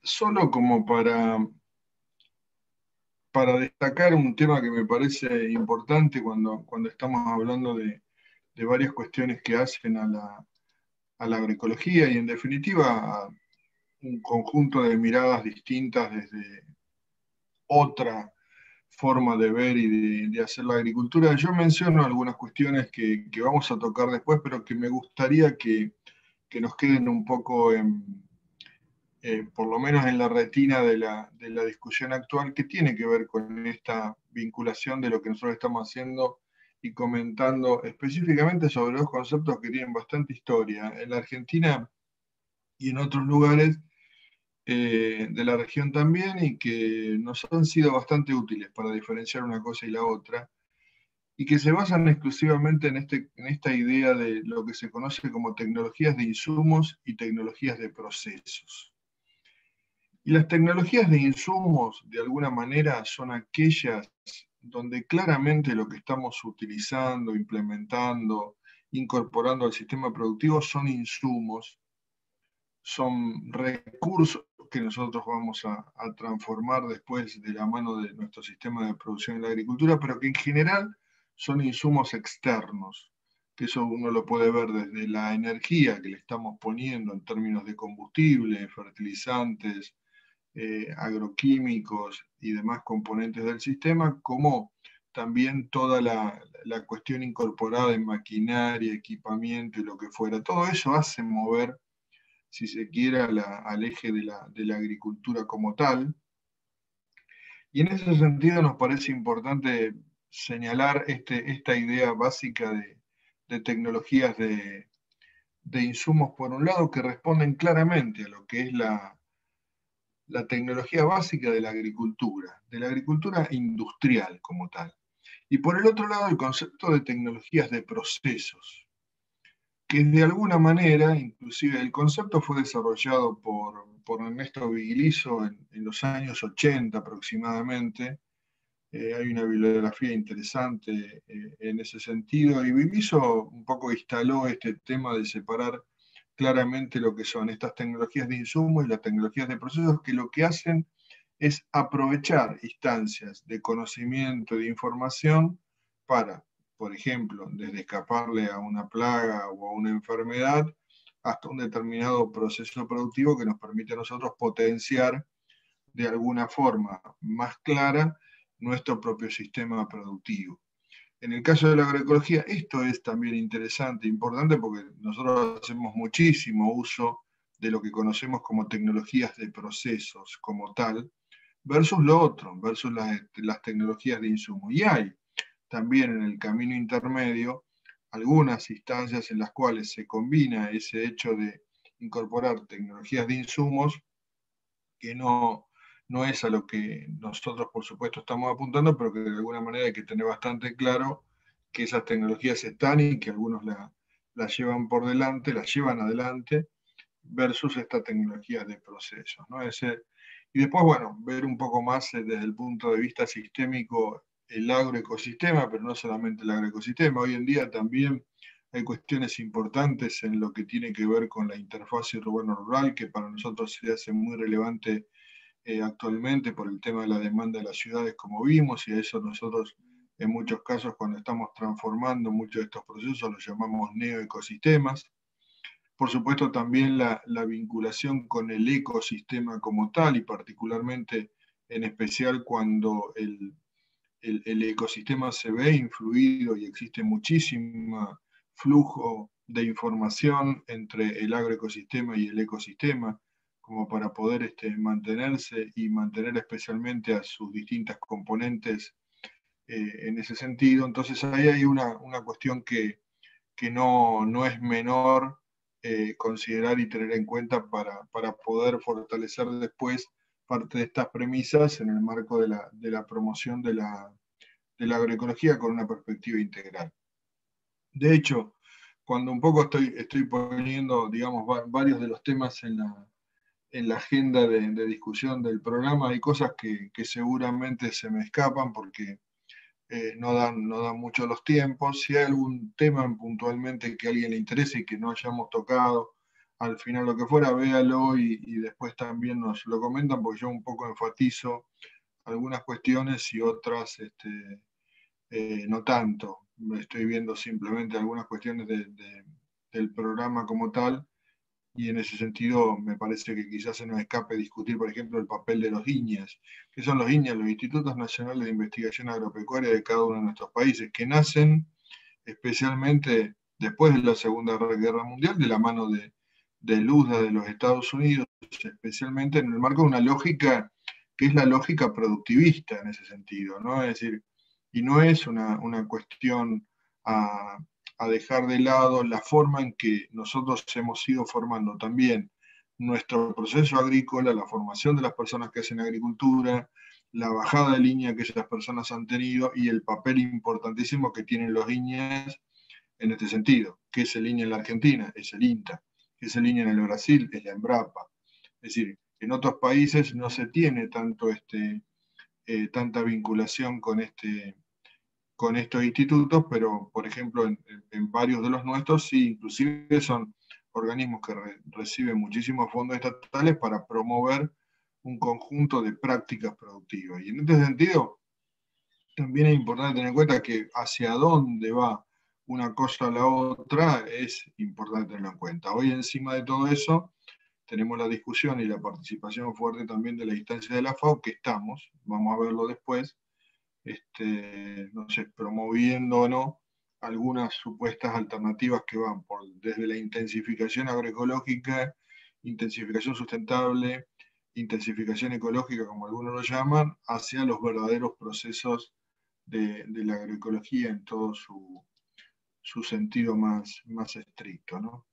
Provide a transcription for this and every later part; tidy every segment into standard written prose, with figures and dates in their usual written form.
Solo como para destacar un tema que me parece importante cuando estamos hablando de varias cuestiones que hacen a la agroecología y en definitiva a un conjunto de miradas distintas desde otra forma de ver y de hacer la agricultura. Yo menciono algunas cuestiones que vamos a tocar después, pero que me gustaría que nos queden un poco por lo menos en la retina de la discusión actual, que tiene que ver con esta vinculación de lo que nosotros estamos haciendo y comentando específicamente sobre dos conceptos que tienen bastante historia. En la Argentina y en otros lugares de la región también, y que nos han sido bastante útiles para diferenciar una cosa y la otra, y que se basan exclusivamente en esta idea de lo que se conoce como tecnologías de insumos y tecnologías de procesos. Y las tecnologías de insumos, de alguna manera, son aquellas donde claramente lo que estamos utilizando, implementando, incorporando al sistema productivo son insumos, son recursos que nosotros vamos a transformar después de la mano de nuestro sistema de producción en la agricultura, pero que en general son insumos externos, que eso uno lo puede ver desde la energía que le estamos poniendo en términos de combustible, fertilizantes, agroquímicos y demás componentes del sistema, como también toda la cuestión incorporada en maquinaria, equipamiento y lo que fuera. Todo eso hace mover, si se quiere, al eje de la agricultura como tal. Y en ese sentido nos parece importante señalar esta idea básica de tecnologías de insumos, por un lado, que responden claramente a lo que es la tecnología básica de la agricultura industrial como tal. Y por el otro lado, el concepto de tecnologías de procesos, que de alguna manera, inclusive el concepto fue desarrollado por Ernesto Vigiliso en los años 80 aproximadamente. Hay una bibliografía interesante en ese sentido, y Vigiliso un poco instaló este tema de separar claramente lo que son estas tecnologías de insumo y las tecnologías de procesos, que lo que hacen es aprovechar instancias de conocimiento, de información, para, por ejemplo, desde escaparle a una plaga o a una enfermedad, hasta un determinado proceso productivo que nos permite a nosotros potenciar de alguna forma más clara nuestro propio sistema productivo. En el caso de la agroecología, esto es también interesante, importante, porque nosotros hacemos muchísimo uso de lo que conocemos como tecnologías de procesos como tal, versus lo otro, versus las tecnologías de insumo. Y hay también en el camino intermedio algunas instancias en las cuales se combina ese hecho de incorporar tecnologías de insumos, que no es a lo que nosotros, por supuesto, estamos apuntando, pero que de alguna manera hay que tener bastante claro que esas tecnologías están y que algunos las llevan por delante, las llevan adelante, versus estas tecnologías de procesos, ¿no? Y después, bueno, ver un poco más desde el punto de vista sistémico el agroecosistema, pero no solamente el agroecosistema. Hoy en día también hay cuestiones importantes en lo que tiene que ver con la interfaz urbano-rural, que para nosotros se hace muy relevante actualmente por el tema de la demanda de las ciudades, como vimos, y a eso nosotros en muchos casos, cuando estamos transformando muchos de estos procesos, los llamamos neoecosistemas. Por supuesto, también la vinculación con el ecosistema como tal, y particularmente en especial cuando el ecosistema se ve influido y existe muchísimo flujo de información entre el agroecosistema y el ecosistema, como para poder mantenerse y mantener especialmente a sus distintas componentes en ese sentido. Entonces ahí hay una cuestión que no es menor considerar y tener en cuenta para poder fortalecer después parte de estas premisas en el marco de la promoción de la agroecología con una perspectiva integral. De hecho, cuando un poco estoy poniendo, digamos, varios de los temas en la agenda de discusión del programa, hay cosas que seguramente se me escapan porque no dan mucho los tiempos. Si hay algún tema puntualmente que a alguien le interese y que no hayamos tocado, al final lo que fuera, véalo y después también nos lo comentan, porque yo un poco enfatizo algunas cuestiones y otras no tanto. Estoy viendo simplemente algunas cuestiones del programa como tal, y en ese sentido me parece que quizás se nos escape discutir, por ejemplo, el papel de los INIAS. ¿Qué son los INIAS? Los Institutos Nacionales de Investigación Agropecuaria de cada uno de nuestros países, que nacen especialmente después de la Segunda Guerra Mundial, de la mano de USDA de los Estados Unidos, especialmente en el marco de una lógica que es la lógica productivista en ese sentido, ¿no? Es decir, y no es una cuestión a, a dejar de lado la forma en que nosotros hemos ido formando también nuestro proceso agrícola, la formación de las personas que hacen agricultura, la bajada de línea que esas personas han tenido y el papel importantísimo que tienen los INEAs en este sentido. ¿Qué es el INEA en la Argentina? Es el INTA. ¿Qué es el INEA en el Brasil? Es la Embrapa. Es decir, en otros países no se tiene tanta vinculación con estos institutos, pero por ejemplo en varios de los nuestros sí, inclusive son organismos que reciben muchísimos fondos estatales para promover un conjunto de prácticas productivas. Y en este sentido, también es importante tener en cuenta que hacia dónde va una cosa a la otra es importante tenerlo en cuenta. Hoy encima de todo eso tenemos la discusión y la participación fuerte también de la instancia de la FAO, que estamos, vamos a verlo después, no sé, promoviendo o no algunas supuestas alternativas que van desde la intensificación agroecológica, intensificación sustentable, intensificación ecológica, como algunos lo llaman, hacia los verdaderos procesos de la agroecología en todo su sentido más estricto, ¿no?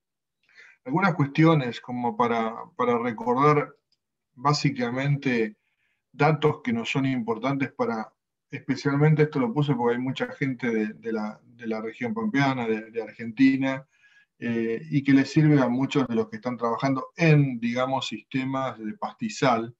Algunas cuestiones como para recordar básicamente datos que nos son importantes para, especialmente esto lo puse porque hay mucha gente de la región pampeana, de Argentina, y que les sirve a muchos de los que están trabajando en, digamos, sistemas de pastizal.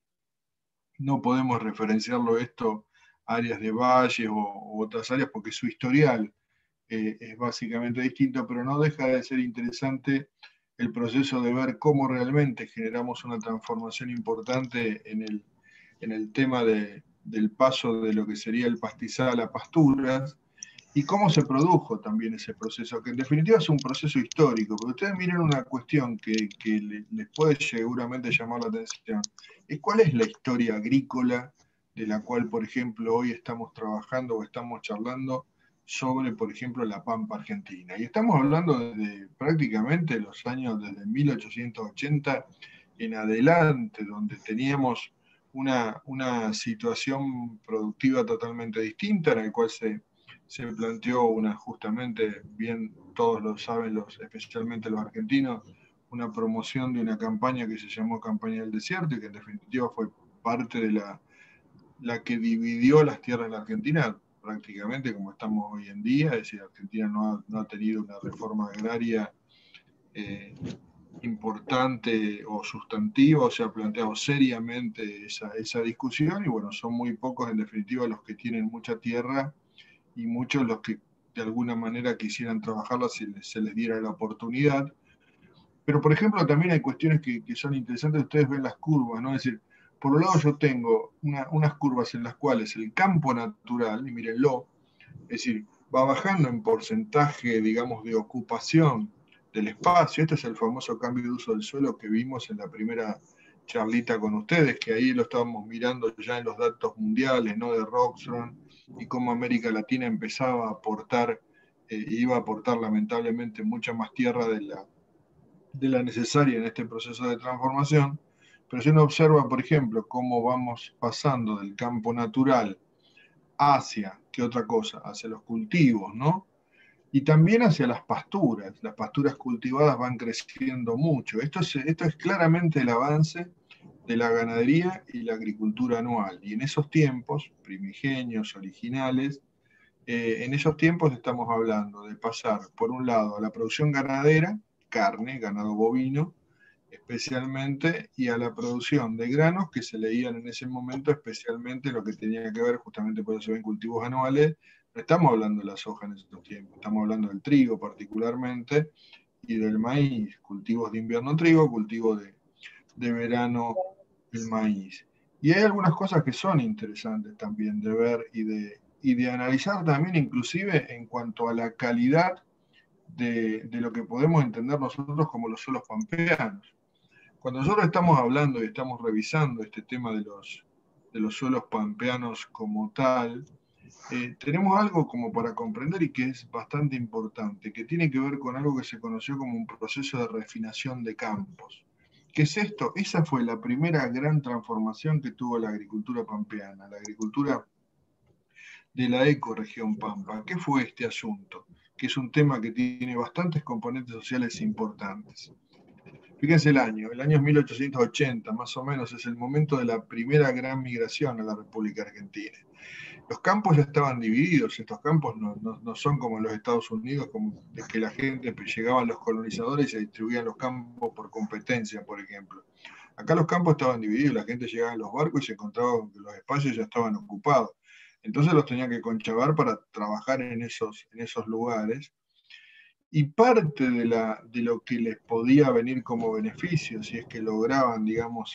No podemos referenciarlo esto a áreas de valles o otras áreas porque su historial es básicamente distinto, pero no deja de ser interesante el proceso de ver cómo realmente generamos una transformación importante en el tema del paso de lo que sería el pastizal a pasturas, y cómo se produjo también ese proceso, que en definitiva es un proceso histórico, porque ustedes miren una cuestión que les puede seguramente llamar la atención, es cuál es la historia agrícola de la cual, por ejemplo, hoy estamos trabajando o estamos charlando sobre, por ejemplo, la pampa argentina. Y estamos hablando desde prácticamente los años, desde 1880 en adelante, donde teníamos una situación productiva totalmente distinta, en la cual se planteó justamente, bien todos lo saben, especialmente los argentinos, una promoción de una campaña que se llamó Campaña del Desierto y que en definitiva fue parte de la que dividió las tierras de la Argentina prácticamente como estamos hoy en día. Es decir, Argentina no ha tenido una reforma agraria eh, importante o sustantiva, o se ha planteado seriamente esa discusión, y bueno, son muy pocos en definitiva los que tienen mucha tierra y muchos los que de alguna manera quisieran trabajarla si se les diera la oportunidad. Pero, por ejemplo, también hay cuestiones que son interesantes. Ustedes ven las curvas, ¿no? Es decir, por un lado yo tengo unas curvas en las cuales el campo natural, y mírenlo, es decir, va bajando en porcentaje, digamos, de ocupación del espacio. Este es el famoso cambio de uso del suelo que vimos en la primera charlita con ustedes, que ahí lo estábamos mirando ya en los datos mundiales, ¿no? De Rockström, y cómo América Latina empezaba a aportar, iba a aportar lamentablemente mucha más tierra de la necesaria en este proceso de transformación. Pero si uno observa, por ejemplo, cómo vamos pasando del campo natural hacia, ¿qué otra cosa? Hacia los cultivos, ¿no? Y también hacia las pasturas. Las pasturas cultivadas van creciendo mucho. Esto es claramente el avance de la ganadería y la agricultura anual. Y en esos tiempos, primigenios, originales, en esos tiempos estamos hablando de pasar, por un lado, a la producción ganadera, carne, ganado bovino, especialmente, y a la producción de granos que se leían en ese momento, especialmente lo que tenía que ver, justamente por eso se ven cultivos anuales. No estamos hablando de la soja en esos tiempos, estamos hablando del trigo particularmente, y del maíz, cultivos de invierno trigo, cultivos de verano el maíz. Y hay algunas cosas que son interesantes también de ver y de analizar también, inclusive en cuanto a la calidad de lo que podemos entender nosotros como los suelos pampeanos. Cuando nosotros estamos hablando y estamos revisando este tema de los suelos pampeanos como tal, tenemos algo como para comprender y que es bastante importante, que tiene que ver con algo que se conoció como un proceso de refinación de campos. ¿Qué es esto? Esa fue la primera gran transformación que tuvo la agricultura pampeana, la agricultura de la ecorregión Pampa. ¿Qué fue este asunto? Que es un tema que tiene bastantes componentes sociales importantes. Fíjense el año 1880 más o menos es el momento de la primera gran migración a la República Argentina. Los campos ya estaban divididos, estos campos no son como en los Estados Unidos, como de que la gente llegaban los colonizadores y se distribuían los campos por competencia, por ejemplo. Acá los campos estaban divididos, la gente llegaba en los barcos y se encontraba con que los espacios ya estaban ocupados. Entonces los tenía que conchavar para trabajar en esos lugares. Y parte de lo que les podía venir como beneficio, si es que lograban, digamos,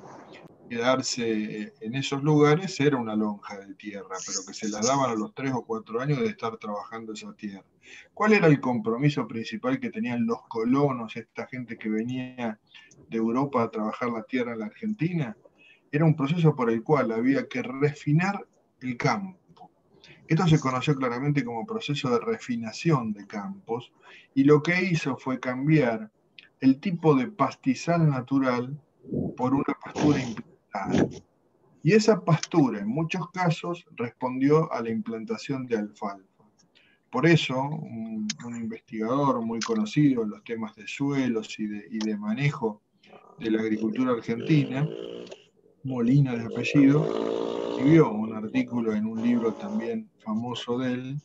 quedarse en esos lugares, era una lonja de tierra, pero que se la daban a los 3 o 4 años de estar trabajando esa tierra. ¿Cuál era el compromiso principal que tenían los colonos, esta gente que venía de Europa a trabajar la tierra en la Argentina? Era un proceso por el cual había que refinar el campo. Esto se conoció claramente como proceso de refinación de campos y lo que hizo fue cambiar el tipo de pastizal natural por una pastura implantada. Y esa pastura en muchos casos respondió a la implantación de alfalfa. Por eso, un investigador muy conocido en los temas de suelos y de manejo de la agricultura argentina, Molina de apellido, escribió un artículo en un libro también famoso de él,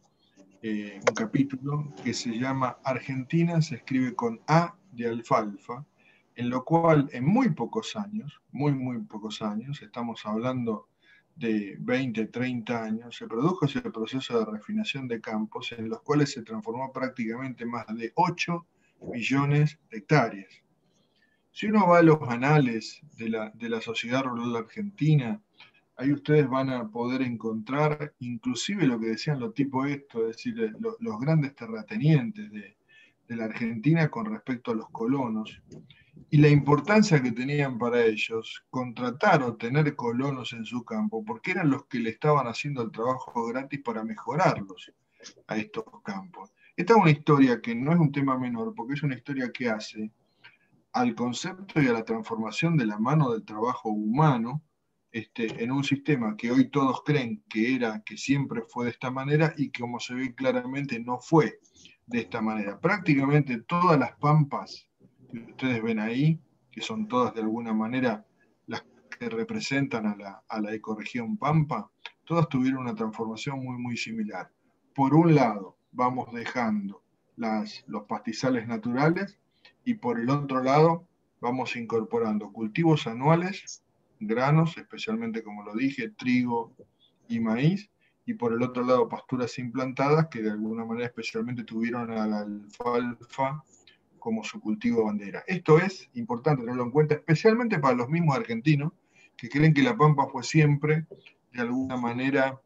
un capítulo que se llama Argentina se escribe con A de alfalfa, en lo cual en muy pocos años, muy pocos años, estamos hablando de 20, 30 años, se produjo ese proceso de refinación de campos en los cuales se transformó prácticamente más de 8 millones de hectáreas. Si uno va a los anales de la sociedad rural argentina, ahí ustedes van a poder encontrar inclusive lo que decían los tipos estos, es decir, los grandes terratenientes de la Argentina con respecto a los colonos, y la importancia que tenían para ellos contratar o tener colonos en su campo, porque eran los que le estaban haciendo el trabajo gratis para mejorarlos a estos campos. Esta es una historia que no es un tema menor, porque es una historia que hace al concepto y a la transformación de la mano del trabajo humano en un sistema que hoy todos creen que siempre fue de esta manera y que, como se ve claramente, no fue de esta manera. Prácticamente todas las pampas que ustedes ven ahí, que son todas de alguna manera las que representan a la ecorregión pampa, todas tuvieron una transformación muy similar. Por un lado, vamos dejando los pastizales naturales y por el otro lado vamos incorporando cultivos anuales, granos, especialmente como lo dije, trigo y maíz, y por el otro lado pasturas implantadas que de alguna manera especialmente tuvieron a la alfalfa como su cultivo bandera. Esto es importante tenerlo en cuenta, especialmente para los mismos argentinos que creen que la pampa fue siempre de alguna manera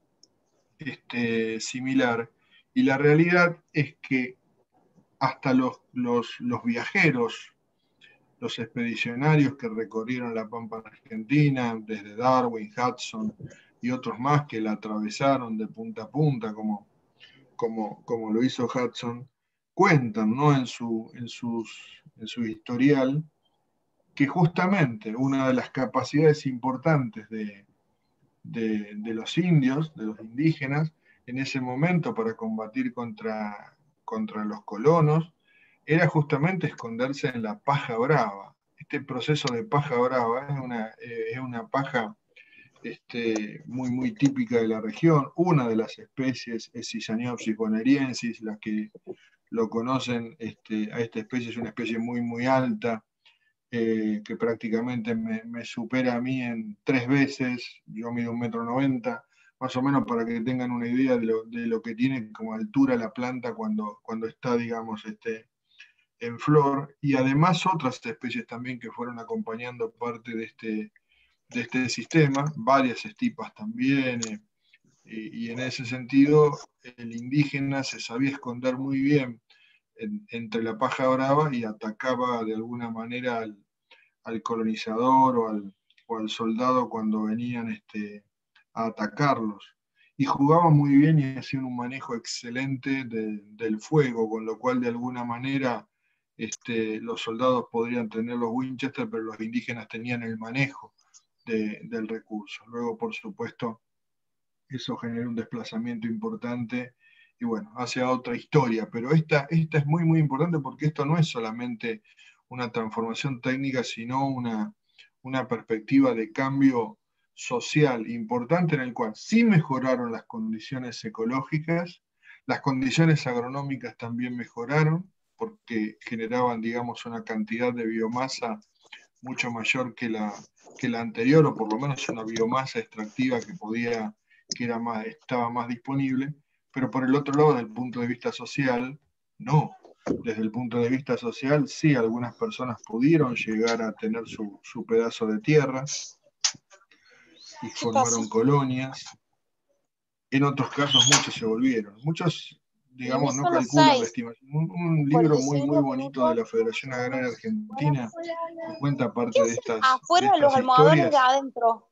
similar, y la realidad es que hasta los viajeros, los expedicionarios que recorrieron la Pampa Argentina, desde Darwin, Hudson y otros más que la atravesaron de punta a punta, como lo hizo Hudson, cuentan, ¿no? en su historial, que justamente una de las capacidades importantes de los indios, de los indígenas, en ese momento para combatir contra los colonos, era justamente esconderse en la paja brava. Este proceso de paja brava es una paja muy típica de la región. Una de las especies es Sisaniopsis boneriensis, las que lo conocen, a esta especie es una especie muy alta, que prácticamente me supera a mí en 3 veces, yo mido 1,90 m, más o menos para que tengan una idea de lo que tiene como altura la planta cuando está, digamos, en flor, y además otras especies también que fueron acompañando parte de este sistema, varias estipas también, y en ese sentido el indígena se sabía esconder muy bien entre la paja brava y atacaba de alguna manera al colonizador o al soldado cuando venían a atacarlos. Y jugaban muy bien y hacían un manejo excelente del fuego, con lo cual de alguna manera los soldados podrían tener los Winchester, pero los indígenas tenían el manejo del recurso. Luego, por supuesto, eso genera un desplazamiento importante y bueno, hacia otra historia, pero esta es muy, muy importante porque esto no es solamente una transformación técnica, sino una perspectiva de cambio social importante en el cual sí mejoraron las condiciones ecológicas, las condiciones agronómicas también mejoraron, porque generaban, digamos, una cantidad de biomasa mucho mayor que la anterior, o por lo menos una biomasa extractiva que estaba más disponible, pero por el otro lado, desde el punto de vista social, no. Desde el punto de vista social, sí, algunas personas pudieron llegar a tener su pedazo de tierra y formaron colonias. En otros casos, muchos se volvieron. Muchos, Y en digamos, no eso no calculan la hay. estimación. Un libro muy, muy bonito de la Federación Agraria Argentina que cuenta ¿Qué parte de hacen de afuera de los estas almohadones de historias, adentro?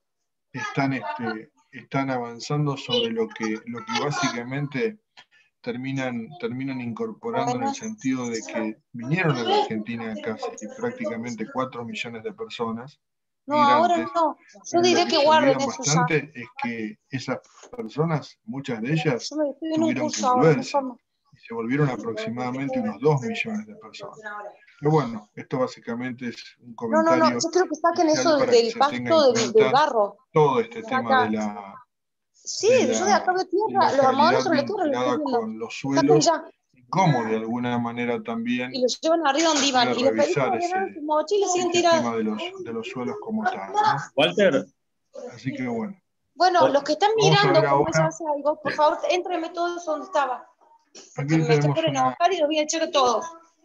están avanzando sobre lo que básicamente terminan incorporando en el Bueno, sentido de que vinieron a la Argentina casi prácticamente 4 millones de personas, no, ahora migrantes, no. Yo pero lo diré que que se guarden olvidan eso ya. bastante es que esas personas, muchas de ellas, Yo me estoy en un tuvieron que curso ahora, me volverse formo. y se volvieron aproximadamente unos 2 millones de personas. Pero bueno, esto básicamente es un No, no, no. comentario Yo creo que saquen inicial eso para que del se tenga en pasto del cuenta barro. todo este Está tema acá. Sí, yo de acá veo de la tierra, los realidad almohadones de la tierra los estoy vinculada viendo. con los Lo saquen suelos ya. y cómo de alguna manera Y también los llevan arriba donde se iban. puede Y los revisar pelitos llenaron sus mochilas y siguen este tiradas. tema de los suelos como tal, ¿no? Walter, Así que bueno, Bueno, los que están vamos a ver mirando cómo se ahora, hace algo, por favor, éntrenme todo eso donde estaba. Porque aquí me estoy tenemos por una, enojar y los voy a echar a todos.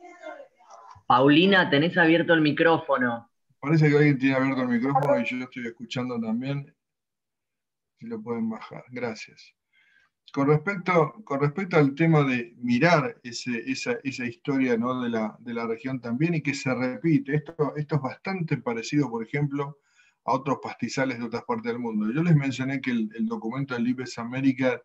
Paulina, tenés abierto el micrófono. parece que alguien tiene abierto el micrófono y yo estoy escuchando también, si lo pueden bajar, gracias. Con respecto al tema de mirar esa historia, ¿no? de la región también y que se repite, esto es bastante parecido, por ejemplo, a otros pastizales de otras partes del mundo. Yo les mencioné que el documento del IPES América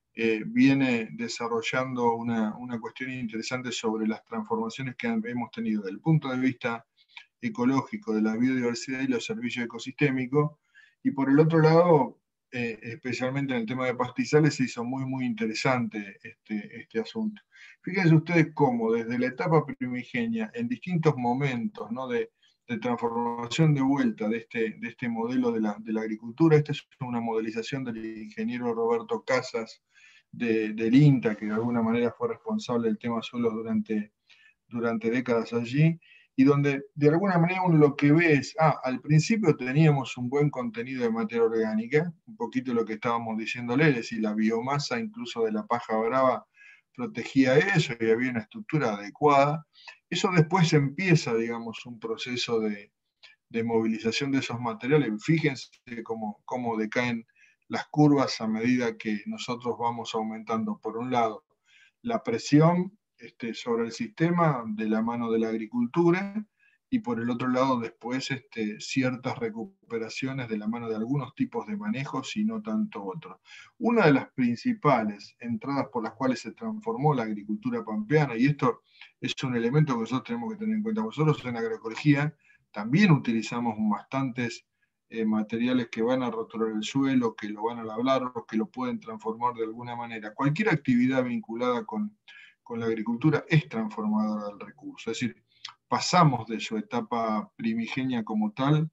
viene desarrollando una cuestión interesante sobre las transformaciones que hemos tenido desde el punto de vista ecológico, de la biodiversidad y los servicios ecosistémicos, y por el otro lado, especialmente en el tema de pastizales, se hizo muy, muy interesante este asunto. Fíjense ustedes cómo desde la etapa primigenia, en distintos momentos, ¿no? de transformación de vuelta de este modelo de la agricultura, esta es una modelización del ingeniero Roberto Casas del INTA, que de alguna manera fue responsable del tema suelos durante décadas allí, y donde de alguna manera uno lo que ve es, al principio teníamos un buen contenido de materia orgánica, un poquito lo que estábamos diciéndole, es decir, la biomasa incluso de la paja brava protegía eso y había una estructura adecuada. Eso después empieza, digamos, un proceso de movilización de esos materiales. Fíjense cómo decaen las curvas a medida que nosotros vamos aumentando, por un lado, la presión sobre el sistema de la mano de la agricultura y por el otro lado después ciertas recuperaciones de la mano de algunos tipos de manejos y no tanto otros. Una de las principales entradas por las cuales se transformó la agricultura pampeana, y esto es un elemento que nosotros tenemos que tener en cuenta, nosotros en agroecología también utilizamos bastantes materiales que van a roturar el suelo, que lo van a labrar o que lo pueden transformar de alguna manera. Cualquier actividad vinculada con la agricultura es transformadora del recurso. Es decir, pasamos de su etapa primigenia como tal,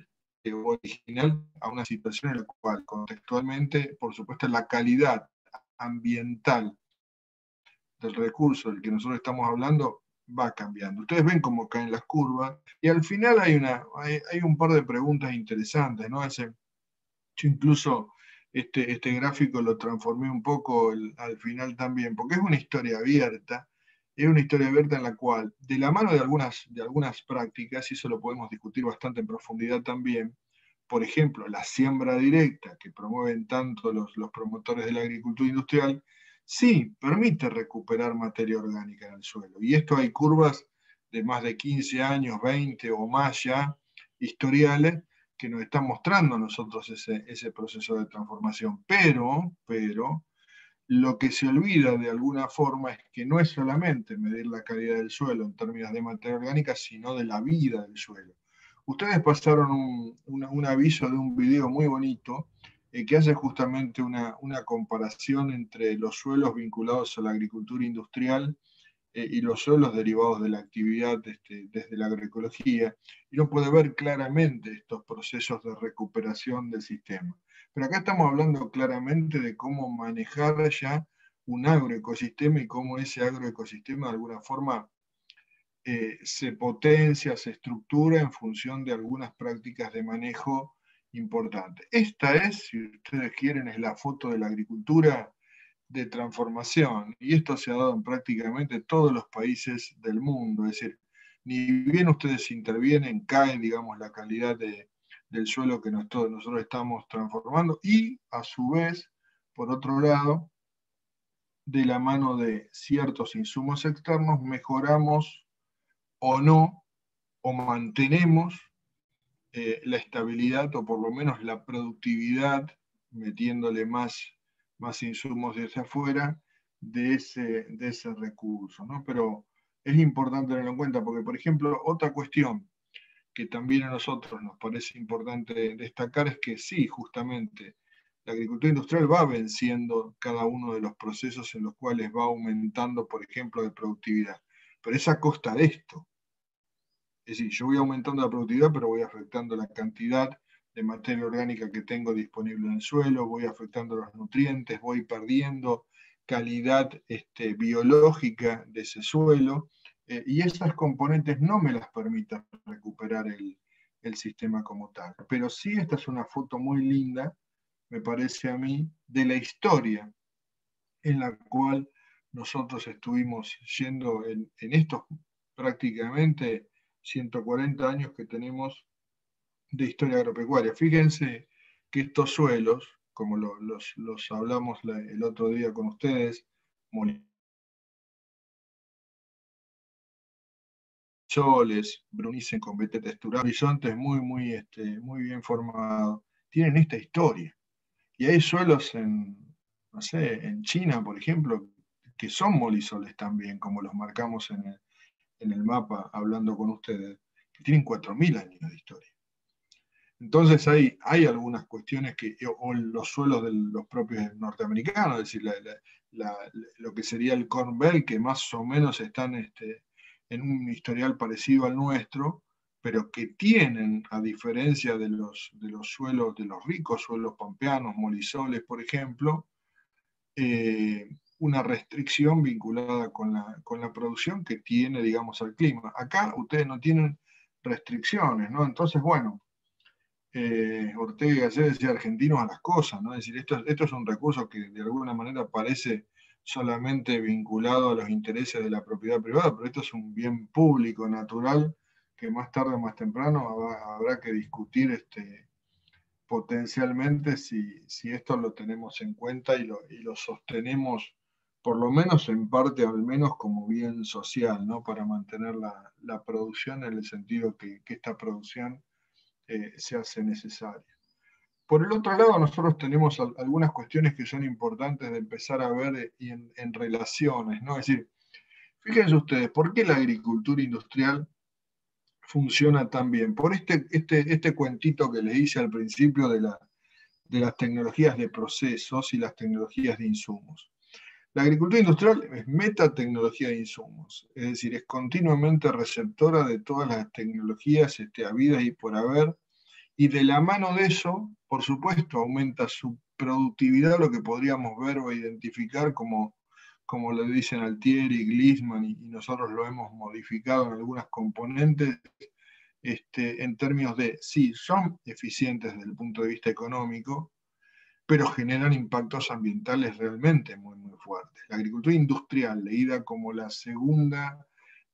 original, a una situación en la cual contextualmente, por supuesto, la calidad ambiental del recurso del que nosotros estamos hablando va cambiando. Ustedes ven cómo caen las curvas y al final hay un par de preguntas interesantes, ¿no? Yo incluso este gráfico lo transformé un poco al final también, porque es una historia abierta Es una historia abierta en la cual, de la mano de algunas prácticas, y eso lo podemos discutir bastante en profundidad también, por ejemplo, la siembra directa que promueven tanto los promotores de la agricultura industrial, sí permite recuperar materia orgánica en el suelo. Y esto hay curvas de más de 15 años, 20 o más ya, historiales, que nos están mostrando a nosotros ese proceso de transformación. Pero, lo que se olvida de alguna forma es que no es solamente medir la calidad del suelo en términos de materia orgánica, sino de la vida del suelo. Ustedes pasaron un aviso de un video muy bonito que hace justamente una comparación entre los suelos vinculados a la agricultura industrial y los suelos derivados de la actividad desde la agroecología, y uno puede ver claramente estos procesos de recuperación del sistema. Pero acá estamos hablando claramente de cómo manejar ya un agroecosistema y cómo ese agroecosistema de alguna forma se potencia, se estructura en función de algunas prácticas de manejo importantes. Esta es, si ustedes quieren, es la foto de la agricultura de transformación, y esto se ha dado en prácticamente todos los países del mundo, es decir, ni bien ustedes intervienen, cae, digamos, la calidad del suelo que nosotros estamos transformando, y a su vez, por otro lado, de la mano de ciertos insumos externos, mejoramos o no, o mantenemos la estabilidad o por lo menos la productividad, metiéndole más insumos desde afuera de ese recurso, ¿no? Pero es importante tenerlo en cuenta porque, por ejemplo, otra cuestión que también a nosotros nos parece importante destacar es que sí, justamente, la agricultura industrial va venciendo cada uno de los procesos en los cuales va aumentando, por ejemplo, de productividad, pero es a costa de esto. Es decir, yo voy aumentando la productividad, pero voy afectando la cantidad de materia orgánica que tengo disponible en el suelo, voy afectando los nutrientes, voy perdiendo calidad biológica de ese suelo, y esas componentes no me las permiten recuperar el sistema como tal. Pero sí, esta es una foto muy linda, me parece a mí, de la historia en la cual nosotros estuvimos yendo en estos prácticamente 140 años que tenemos de historia agropecuaria. Fíjense que estos suelos, como los hablamos el otro día con ustedes, molisoles, brunicen con vete textural, horizontes muy bien formados, tienen esta historia. Y hay suelos no sé, en China, por ejemplo, que son molisoles también, como los marcamos en el mapa hablando con ustedes, que tienen 4.000 años de historia. Entonces hay algunas cuestiones o los suelos de los propios norteamericanos, es decir, lo que sería el Corn Belt, que más o menos están en un historial parecido al nuestro, pero que tienen, a diferencia de los suelos, de los ricos suelos pampeanos, molisoles, por ejemplo, una restricción vinculada con la producción que tiene, digamos, al clima. Acá ustedes no tienen restricciones, ¿no? Entonces, bueno, Ortega y Gasset decía argentinos a las cosas, ¿no? Es decir, esto es un recurso que de alguna manera parece solamente vinculado a los intereses de la propiedad privada, pero esto es un bien público, natural, que más tarde o más temprano habrá que discutir potencialmente si esto lo tenemos en cuenta y lo sostenemos, por lo menos en parte, al menos como bien social, ¿no? Para mantener la producción en el sentido que esta producción se hace necesaria. Por el otro lado, nosotros tenemos algunas cuestiones que son importantes de empezar a ver en relaciones, ¿no? Es decir, fíjense ustedes, ¿por qué la agricultura industrial funciona tan bien? Por este cuentito que les hice al principio de las tecnologías de procesos y las tecnologías de insumos. La agricultura industrial es metatecnología de insumos, es decir, es continuamente receptora de todas las tecnologías habidas y por haber, y de la mano de eso, por supuesto, aumenta su productividad, lo que podríamos ver o identificar como lo dicen Altieri, Gliessman, y nosotros lo hemos modificado en algunas componentes, en términos de, sí, son eficientes desde el punto de vista económico, pero generan impactos ambientales realmente muy, muy fuertes. La agricultura industrial, leída como la segunda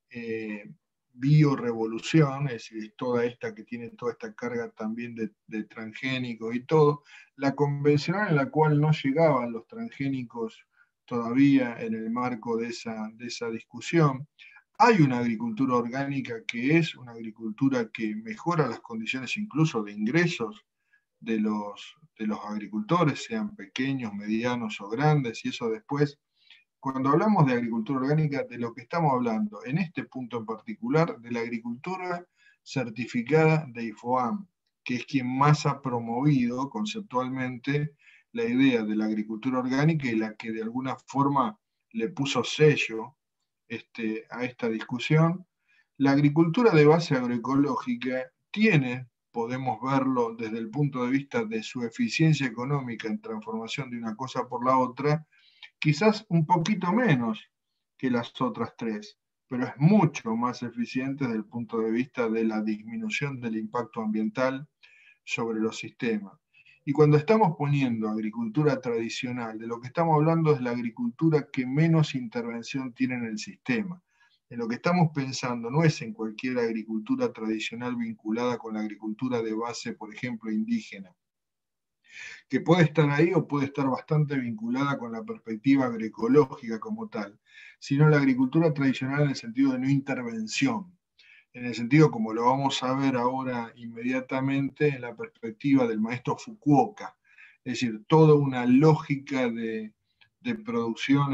biorevolución, es decir, es toda esta que tiene toda esta carga también de transgénicos y todo, la convencional en la cual no llegaban los transgénicos todavía en el marco de esa discusión. Hay una agricultura orgánica que es una agricultura que mejora las condiciones incluso de ingresos de los agricultores, sean pequeños, medianos o grandes, y eso después, cuando hablamos de agricultura orgánica, de lo que estamos hablando, en este punto en particular, de la agricultura certificada de IFOAM, que es quien más ha promovido conceptualmente la idea de la agricultura orgánica y la que de alguna forma le puso sello a esta discusión. La agricultura de base agroecológica tiene, podemos verlo desde el punto de vista de su eficiencia económica en transformación de una cosa por la otra, quizás un poquito menos que las otras tres, pero es mucho más eficiente desde el punto de vista de la disminución del impacto ambiental sobre los sistemas. Y cuando estamos poniendo agricultura tradicional, de lo que estamos hablando es la agricultura que menos intervención tiene en el sistema. En lo que estamos pensando no es en cualquier agricultura tradicional vinculada con la agricultura de base, por ejemplo, indígena, que puede estar ahí o puede estar bastante vinculada con la perspectiva agroecológica como tal, sino la agricultura tradicional en el sentido de no intervención, en el sentido como lo vamos a ver ahora inmediatamente en la perspectiva del maestro Fukuoka, es decir, toda una lógica de producción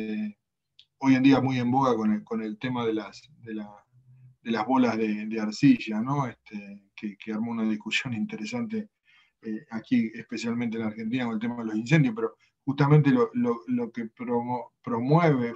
hoy en día muy en boga con el tema de las bolas de arcilla, ¿no? Que armó una discusión interesante aquí, especialmente en Argentina, con el tema de los incendios, pero justamente lo que promovía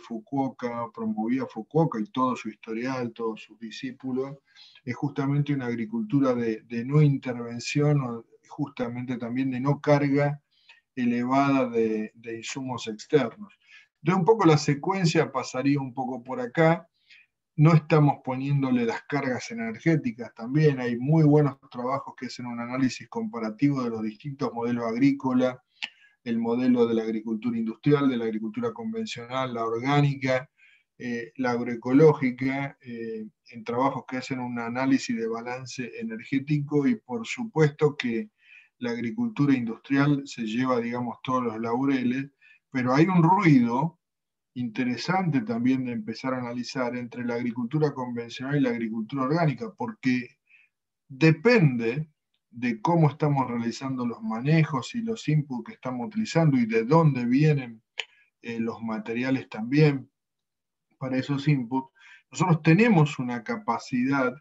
Fukuoka y todo su historial, todos sus discípulos, es justamente una agricultura de no intervención, o justamente también de no carga elevada de insumos externos. Entonces, un poco la secuencia pasaría un poco por acá. No estamos poniéndole las cargas energéticas también, hay muy buenos trabajos que hacen un análisis comparativo de los distintos modelos agrícolas, el modelo de la agricultura industrial, de la agricultura convencional, la orgánica, la agroecológica, en trabajos que hacen un análisis de balance energético y por supuesto que la agricultura industrial se lleva, digamos, todos los laureles, pero hay un ruido interesante también de empezar a analizar entre la agricultura convencional y la agricultura orgánica, porque depende de cómo estamos realizando los manejos y los inputs que estamos utilizando y de dónde vienen los materiales también para esos inputs, nosotros tenemos una capacidad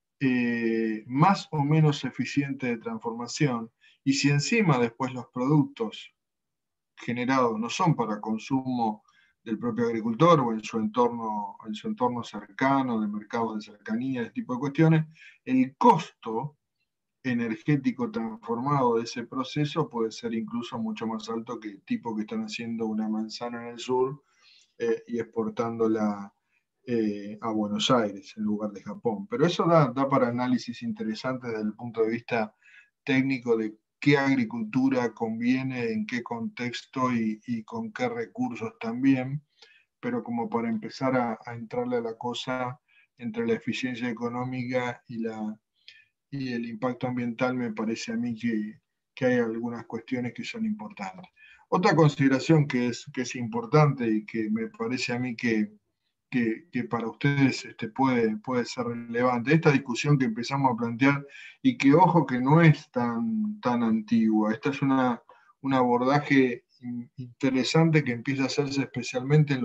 más o menos eficiente de transformación, y si encima después los productos generados no son para consumo del propio agricultor o en su entorno cercano, de mercados de cercanía, ese tipo de cuestiones, el costo energético transformado de ese proceso puede ser incluso mucho más alto que el tipo que están haciendo una manzana en el sur y exportándola a Buenos Aires en lugar de Japón. Pero eso da para análisis interesantes desde el punto de vista técnico de qué agricultura conviene, en qué contexto y con qué recursos también, pero como para empezar a entrarle a la cosa entre la eficiencia económica y el impacto ambiental, me parece a mí que hay algunas cuestiones que son importantes. Otra consideración que es importante y que me parece a mí que para ustedes puede ser relevante, esta discusión que empezamos a plantear y que, ojo, que no es tan antigua. Esta es un abordaje interesante que empieza a hacerse especialmente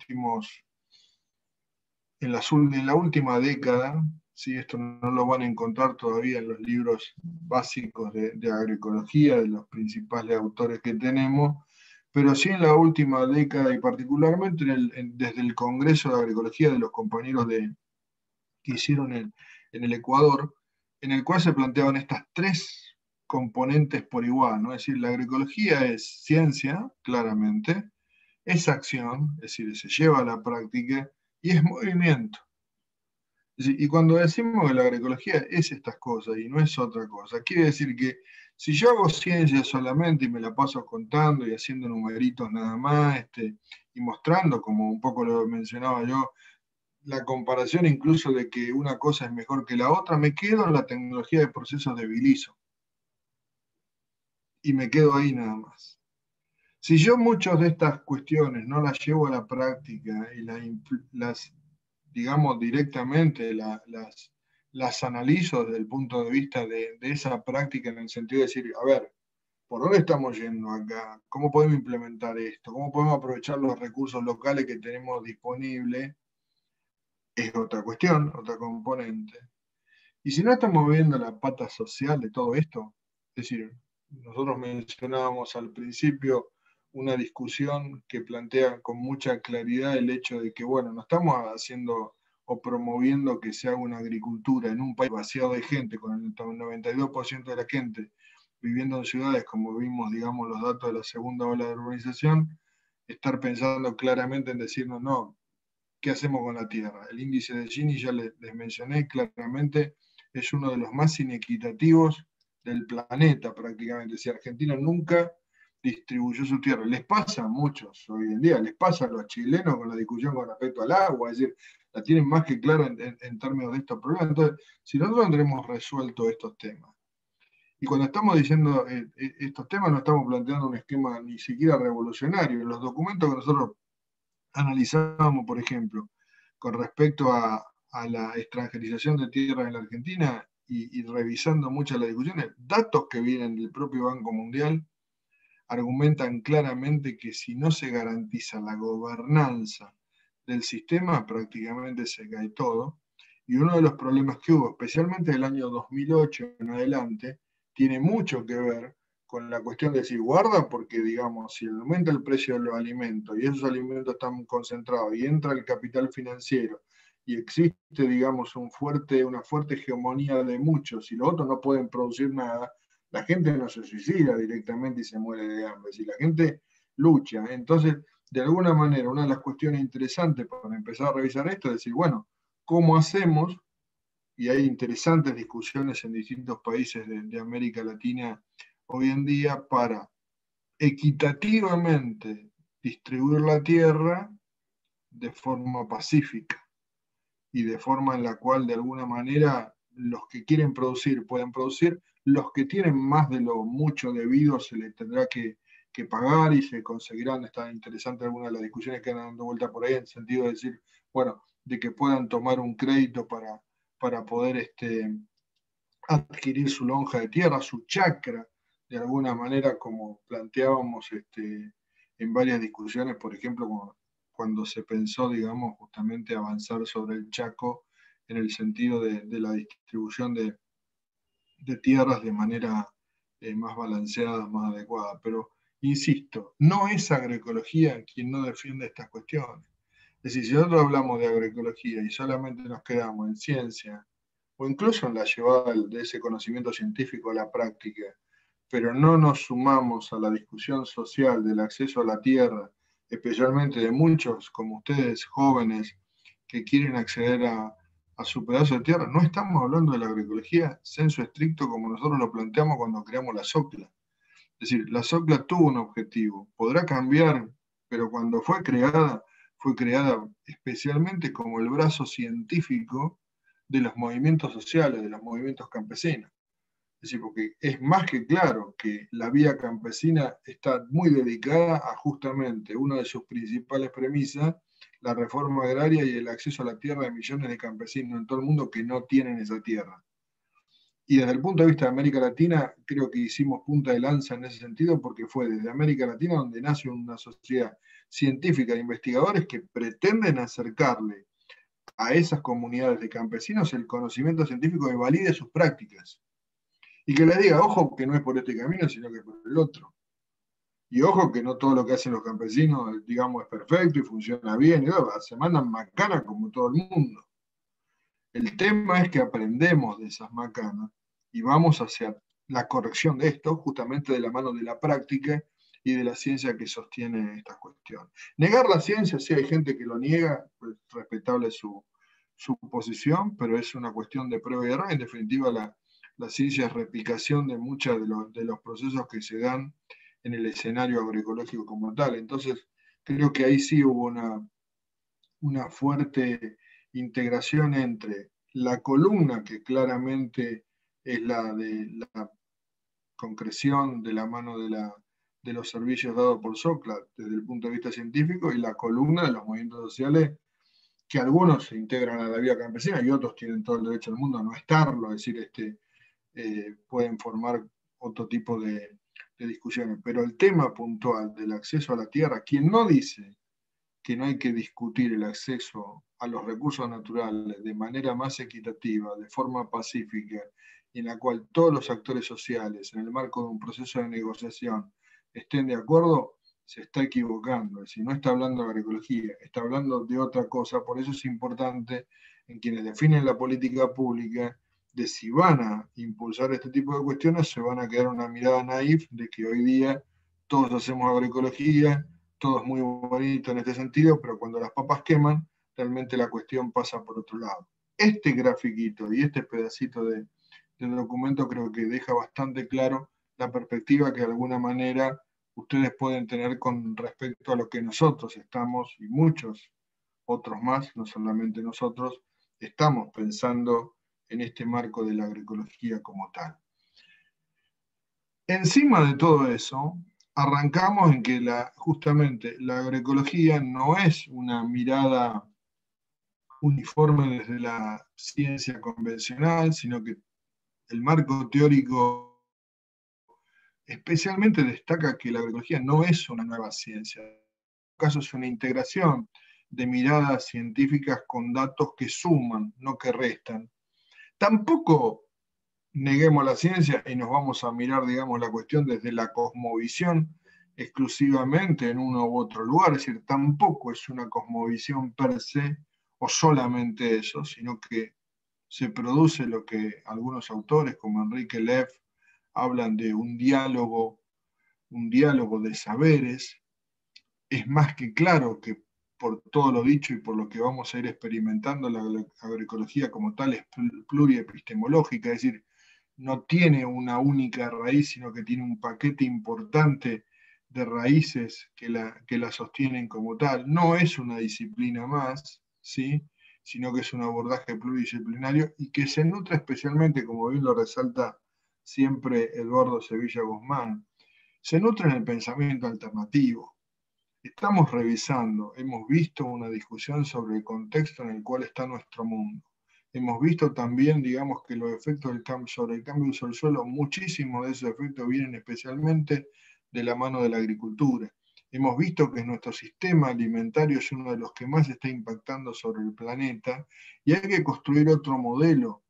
en la última década. ¿Sí? Esto no lo van a encontrar todavía en los libros básicos de agroecología, de los principales autores que tenemos, pero sí en la última década y particularmente desde el Congreso de Agroecología de los compañeros que hicieron en el Ecuador, en el cual se planteaban estas tres componentes por igual, ¿no? Es decir, la agroecología es ciencia, claramente, es acción, es decir, se lleva a la práctica, y es movimiento. Es Y cuando decimos que la agroecología es estas cosas y no es otra cosa, quiere decir que si yo hago ciencia solamente y me la paso contando y haciendo numeritos nada más, y mostrando, como un poco lo mencionaba yo, la comparación incluso de que una cosa es mejor que la otra, me quedo en la tecnología de procesos de Biliso y me quedo ahí nada más. Si yo muchas de estas cuestiones no las llevo a la práctica y las digamos, directamente, las analizo desde el punto de vista de esa práctica en el sentido de decir, a ver, ¿por dónde estamos yendo acá? ¿Cómo podemos implementar esto? ¿Cómo podemos aprovechar los recursos locales que tenemos disponibles? Es otra cuestión, otra componente. Y si no estamos viendo la pata social de todo esto, es decir, nosotros mencionábamos al principio una discusión que plantea con mucha claridad el hecho de que, bueno, no estamos haciendo o promoviendo que se haga una agricultura en un país vaciado de gente, con el 92% de la gente viviendo en ciudades, como vimos, digamos, los datos de la segunda ola de urbanización, estar pensando claramente en decirnos, no, ¿qué hacemos con la tierra? El índice de Gini, ya les mencioné claramente, es uno de los más inequitativos del planeta prácticamente. Si Argentina nunca distribuyó su tierra, les pasa a muchos hoy en día, les pasa a los chilenos con la discusión con respecto al agua, es decir, la tienen más que clara en términos de estos problemas. Entonces, si nosotros no tenemos resuelto estos temas, y cuando estamos diciendo estos temas no estamos planteando un esquema ni siquiera revolucionario, en los documentos que nosotros analizábamos, por ejemplo, con respecto a la extranjerización de tierras en la Argentina y revisando muchas de las discusiones, datos que vienen del propio Banco Mundial argumentan claramente que si no se garantiza la gobernanza del sistema, prácticamente se cae todo. Y uno de los problemas que hubo, especialmente del año 2008 en adelante, tiene mucho que ver con la cuestión de decir, guarda, porque digamos, si aumenta el precio de los alimentos y esos alimentos están concentrados y entra el capital financiero y existe, digamos, una fuerte hegemonía de muchos y los otros no pueden producir nada, la gente no se suicida directamente y se muere de hambre. Si la gente lucha, entonces, de alguna manera, una de las cuestiones interesantes para empezar a revisar esto es decir, bueno, ¿cómo hacemos? Y hay interesantes discusiones en distintos países de América Latina hoy en día para equitativamente distribuir la tierra de forma pacífica y de forma en la cual de alguna manera los que quieren producir pueden producir, los que tienen más de lo mucho debido se les tendrá que pagar y se conseguirán, está interesante algunas de las discusiones que andan dando vuelta por ahí en el sentido de decir, bueno, de que puedan tomar un crédito para poder adquirir su lonja de tierra, su chacra, de alguna manera, como planteábamos en varias discusiones, por ejemplo, cuando se pensó, digamos, justamente avanzar sobre el Chaco en el sentido de la distribución de tierras de manera más balanceada, más adecuada. Pero, insisto, no es agroecología quien no defiende estas cuestiones. Es decir, si nosotros hablamos de agroecología y solamente nos quedamos en ciencia, o incluso en la llevada de ese conocimiento científico a la práctica, pero no nos sumamos a la discusión social del acceso a la tierra, especialmente de muchos como ustedes, jóvenes, que quieren acceder a su pedazo de tierra, no estamos hablando de la agroecología sensu estricto como nosotros lo planteamos cuando creamos la SOCLA. Es decir, la SOCLA tuvo un objetivo, podrá cambiar, pero cuando fue creada especialmente como el brazo científico de los movimientos sociales, de los movimientos campesinos. Es decir, porque es más que claro que la vía campesina está muy dedicada a justamente una de sus principales premisas, la reforma agraria y el acceso a la tierra de millones de campesinos en todo el mundo que no tienen esa tierra. Y desde el punto de vista de América Latina, creo que hicimos punta de lanza en ese sentido porque fue desde América Latina donde nace una sociedad científica de investigadores que pretenden acercarle a esas comunidades de campesinos el conocimiento científico que valide sus prácticas. Y que les diga, ojo, que no es por este camino, sino que por el otro. Y ojo, que no todo lo que hacen los campesinos, digamos, es perfecto y funciona bien. Se mandan macanas como todo el mundo. El tema es que aprendemos de esas macanas y vamos hacia la corrección de esto, justamente de la mano de la práctica y de la ciencia que sostiene estas cuestiones. Negar la ciencia, si hay gente que lo niega, pues respetable su suposición, pero es una cuestión de prueba y error. En definitiva, la ciencia es replicación de muchos de los procesos que se dan en el escenario agroecológico como tal. Entonces, creo que ahí sí hubo una fuerte integración entre la columna, que claramente es la de la concreción de la mano de los servicios dados por Sócrates desde el punto de vista científico, y la columna de los movimientos sociales, que algunos se integran a la vida campesina y otros tienen todo el derecho del mundo a no estarlo, es decir, pueden formar otro tipo de discusiones. Pero el tema puntual del acceso a la tierra, quien no dice que no hay que discutir el acceso a los recursos naturales de manera más equitativa, de forma pacífica, y en la cual todos los actores sociales, en el marco de un proceso de negociación, estén de acuerdo, se está equivocando. Si no está hablando de agroecología, está hablando de otra cosa. Por eso es importante en quienes definen la política pública, de si van a impulsar este tipo de cuestiones, se van a quedar una mirada naif de que hoy día todos hacemos agroecología, todo es muy bonito en este sentido, pero cuando las papas queman, realmente la cuestión pasa por otro lado. Este grafiquito y este pedacito de documento creo que deja bastante claro la perspectiva que de alguna manera ustedes pueden tener con respecto a lo que nosotros estamos, y muchos otros más, no solamente nosotros, estamos pensando en este marco de la agroecología como tal. Encima de todo eso, arrancamos en que justamente la agroecología no es una mirada uniforme desde la ciencia convencional, sino que el marco teórico especialmente destaca que la agroecología no es una nueva ciencia. En este caso es una integración de miradas científicas con datos que suman, no que restan. Tampoco neguemos la ciencia y nos vamos a mirar, digamos, la cuestión desde la cosmovisión exclusivamente en uno u otro lugar. Es decir, tampoco es una cosmovisión per se o solamente eso, sino que se produce lo que algunos autores como Enrique Leff hablan de un diálogo de saberes. Es más que claro que por todo lo dicho y por lo que vamos a ir experimentando, la agroecología como tal es pluriepistemológica, es decir, no tiene una única raíz, sino que tiene un paquete importante de raíces que la sostienen como tal. No es una disciplina más, ¿sí?, sino que es un abordaje pluridisciplinario y que se nutre especialmente, como bien lo resalta siempre Eduardo Sevilla Guzmán, se nutre en el pensamiento alternativo. Estamos revisando, hemos visto una discusión sobre el contexto en el cual está nuestro mundo. Hemos visto también, digamos, que los efectos sobre el cambio de uso del suelo, muchísimos de esos efectos vienen especialmente de la mano de la agricultura. Hemos visto que nuestro sistema alimentario es uno de los que más está impactando sobre el planeta, y hay que construir otro modelo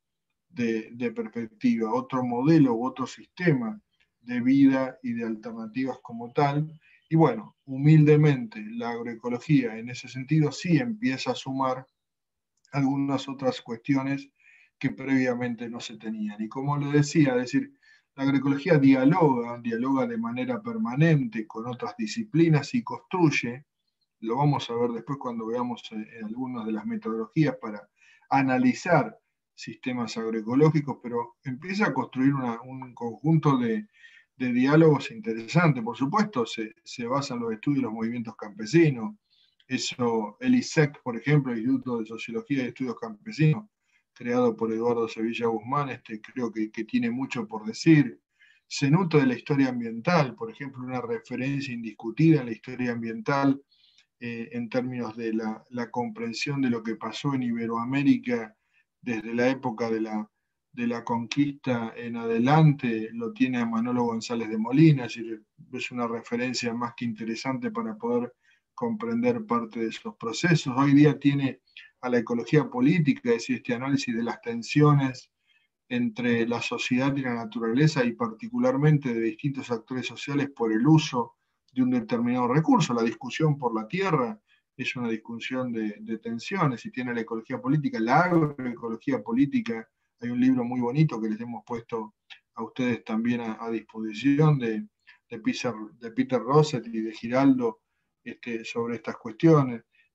de perspectiva, otro modelo u otro sistema de vida y de alternativas como tal. Y bueno, humildemente la agroecología en ese sentido sí empieza a sumar algunas otras cuestiones que previamente no se tenían. Y como le decía, es decir, la agroecología dialoga de manera permanente con otras disciplinas y construye, lo vamos a ver después cuando veamos algunas de las metodologías para analizar sistemas agroecológicos, pero empieza a construir un conjunto de diálogos interesantes. Por supuesto, se basan los estudios de los movimientos campesinos. Eso, el ISEC, por ejemplo, el Instituto de Sociología y Estudios Campesinos, creado por Eduardo Sevilla Guzmán, creo que tiene mucho por decir. Se nutre de la historia ambiental, por ejemplo, una referencia indiscutida en la historia ambiental en términos de la comprensión de lo que pasó en Iberoamérica desde la época de la conquista en adelante, lo tiene a Manolo González de Molina, es una referencia más que interesante para poder comprender parte de esos procesos. Hoy día tiene a la ecología política, es decir, este análisis de las tensiones entre la sociedad y la naturaleza, y particularmente de distintos actores sociales por el uso de un determinado recurso. La discusión por la tierra es una discusión de tensiones, y tiene la ecología política, la agroecología política. Hay un libro muy bonito que les hemos puesto a ustedes también a disposición de Peter Rosset y de Giraldo sobre estas cuestiones.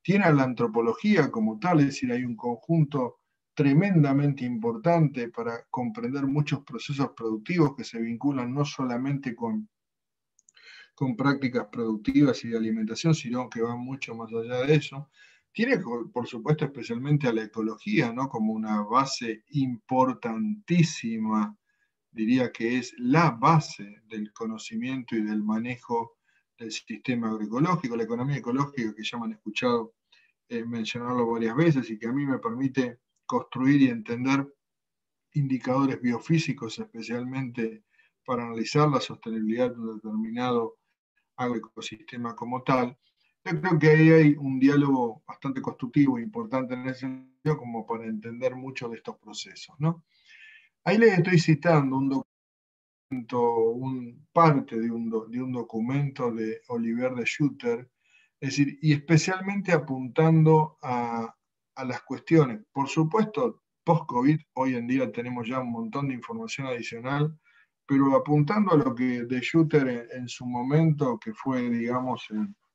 tiene a la antropología como tal, es decir, hay un conjunto tremendamente importante para comprender muchos procesos productivos que se vinculan no solamente con prácticas productivas y de alimentación, sino que van mucho más allá de eso. Tiene, por supuesto, especialmente a la ecología, ¿no? Como una base importantísima, diría que es la base del conocimiento y del manejo del sistema agroecológico, la economía ecológica, que ya me han escuchado mencionarlo varias veces y que a mí me permite construir y entender indicadores biofísicos, especialmente para analizar la sostenibilidad de un determinado agroecosistema como tal. Yo creo que ahí hay un diálogo bastante constructivo e importante en ese sentido como para entender mucho de estos procesos, ¿no? Ahí les estoy citando un documento, parte de un documento de Olivier de Schutter, es decir, y especialmente apuntando a las cuestiones. Por supuesto, post-COVID, hoy en día tenemos ya un montón de información adicional, pero apuntando a lo que de Schutter en su momento, que fue, digamos,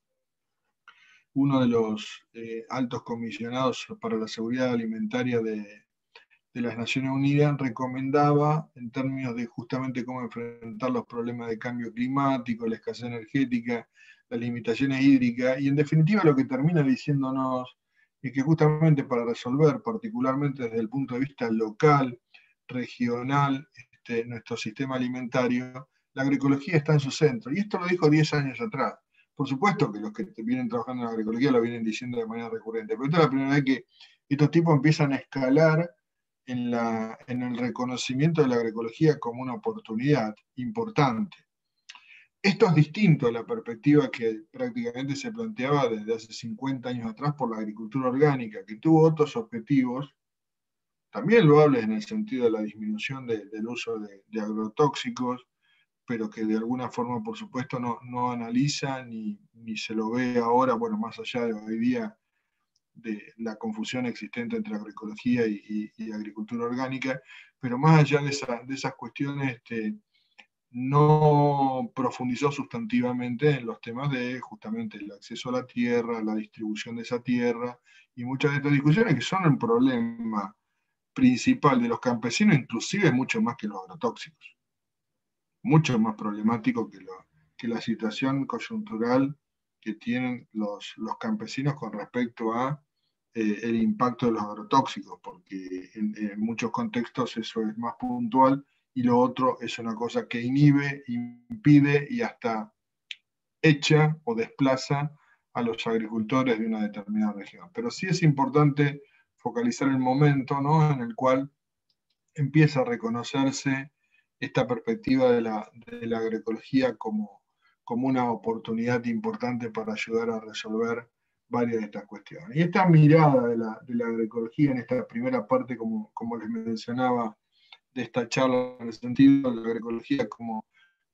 uno de los altos comisionados para la seguridad alimentaria de las Naciones Unidas, recomendaba en términos de justamente cómo enfrentar los problemas de cambio climático, la escasez energética, las limitaciones hídricas, y en definitiva lo que termina diciéndonos es que justamente para resolver, particularmente desde el punto de vista local, regional, nuestro sistema alimentario, la agroecología está en su centro. Y esto lo dijo 10 años atrás. Por supuesto que los que vienen trabajando en la agroecología lo vienen diciendo de manera recurrente, pero esta es la primera vez que estos tipos empiezan a escalar en el reconocimiento de la agroecología como una oportunidad importante. Esto es distinto a la perspectiva que prácticamente se planteaba desde hace 50 años atrás por la agricultura orgánica, que tuvo otros objetivos, también loables en el sentido de la disminución del uso de agrotóxicos, pero que de alguna forma, por supuesto, no analiza ni se lo ve ahora, bueno, más allá de hoy día de la confusión existente entre agroecología y agricultura orgánica, pero más allá de esas cuestiones, no profundizó sustantivamente en los temas de justamente el acceso a la tierra, la distribución de esa tierra, y muchas de estas discusiones que son un problema principal de los campesinos, inclusive mucho más que los agrotóxicos, mucho más problemático que la situación coyuntural que tienen los campesinos con respecto a el impacto de los agrotóxicos, porque en muchos contextos eso es más puntual y lo otro es una cosa que inhibe, impide y hasta echa o desplaza a los agricultores de una determinada región. Pero sí es importante focalizar el momento, ¿no?, en el cual empieza a reconocerse esta perspectiva de la agroecología como una oportunidad importante para ayudar a resolver varias de estas cuestiones. Y esta mirada de la agroecología en esta primera parte, como les mencionaba, de esta charla, en el sentido de la agroecología como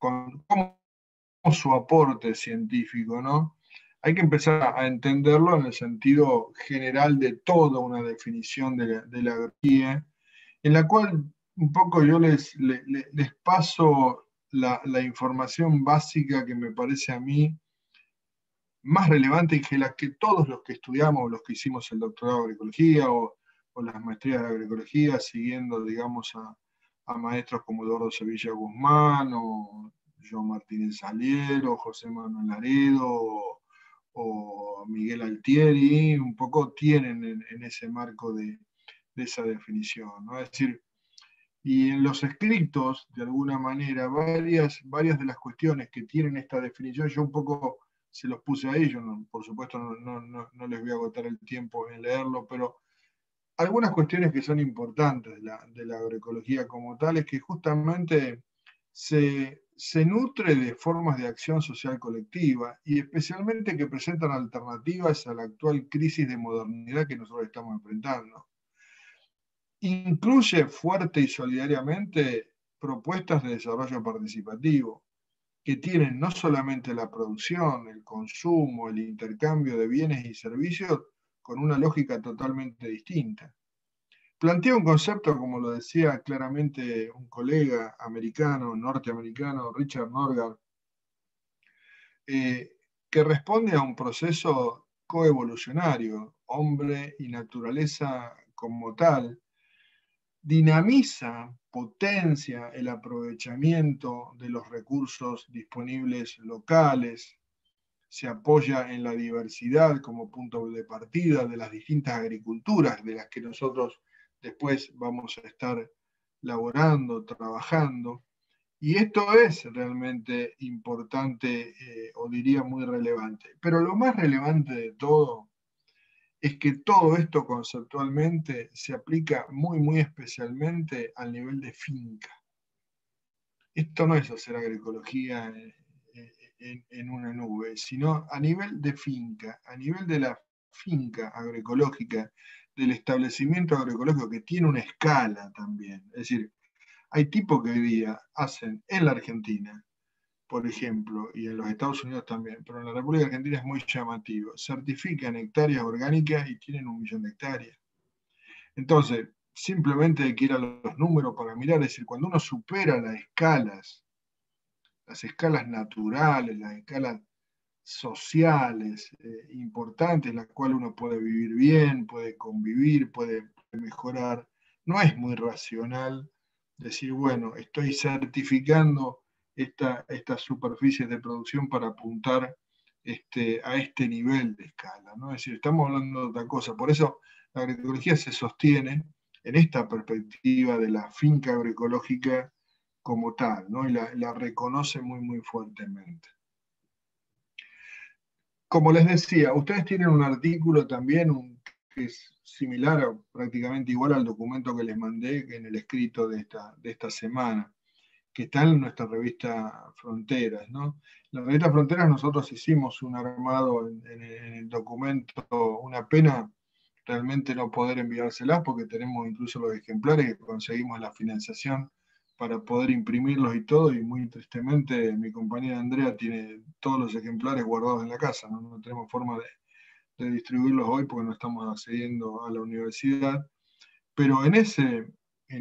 su aporte científico, ¿no? Hay que empezar a entenderlo en el sentido general de toda una definición de la agroecología, en la cual un poco yo les paso la información básica que me parece a mí más relevante y que la que todos los que estudiamos, los que hicimos el doctorado de agroecología o las maestrías de agroecología, siguiendo, digamos, a maestros como Eduardo Sevilla Guzmán, o John Martínez Saliero, José Manuel Laredo, o Miguel Altieri, un poco tienen en ese marco de esa definición, ¿no? Es decir, y en los escritos, de alguna manera, varias de las cuestiones que tienen esta definición, yo un poco se los puse a ellos, por supuesto no les voy a agotar el tiempo en leerlo, pero algunas cuestiones que son importantes de la agroecología como tal es que justamente se nutre de formas de acción social colectiva y especialmente que presentan alternativas a la actual crisis de modernidad que nosotros estamos enfrentando. Incluye fuerte y solidariamente propuestas de desarrollo participativo que tienen no solamente la producción, el consumo, el intercambio de bienes y servicios con una lógica totalmente distinta. Plantea un concepto, como lo decía claramente un colega americano, norteamericano, Richard Norgaard, que responde a un proceso coevolucionario, hombre y naturaleza como tal, dinamiza, potencia el aprovechamiento de los recursos disponibles locales, se apoya en la diversidad como punto de partida de las distintas agriculturas de las que nosotros después vamos a estar laborando, trabajando. Y esto es realmente importante, o diría muy relevante. Pero lo más relevante de todo es que todo esto conceptualmente se aplica muy, muy especialmente al nivel de finca. Esto no es hacer agroecología en una nube, sino a nivel de finca, a nivel de la finca agroecológica, del establecimiento agroecológico que tiene una escala también. Es decir, hay tipos que hoy día hacen en la Argentina, por ejemplo, y en los Estados Unidos también, pero en la República Argentina es muy llamativo, certifican hectáreas orgánicas y tienen 1 millón de hectáreas. Entonces, simplemente hay que ir a los números para mirar, es decir, cuando uno supera las escalas naturales, las escalas sociales importantes, en las cuales uno puede vivir bien, puede convivir, puede mejorar, no es muy racional decir, bueno, estoy certificando estas superficies de producción para apuntar a este nivel de escala, ¿no? Es decir, estamos hablando de otra cosa. Por eso la agroecología se sostiene en esta perspectiva de la finca agroecológica como tal, ¿no? Y la reconoce muy, muy fuertemente. Como les decía, ustedes tienen un artículo también que es similar o prácticamente igual al documento que les mandé en el escrito de esta semana, que está en nuestra revista Fronteras, ¿no? En la revista Fronteras nosotros hicimos un armado en el documento, una pena realmente no poder enviárselas porque tenemos incluso los ejemplares que conseguimos la financiación para poder imprimirlos y todo, y muy tristemente mi compañera Andrea tiene todos los ejemplares guardados en la casa, no tenemos forma de distribuirlos hoy porque no estamos accediendo a la universidad, pero en ese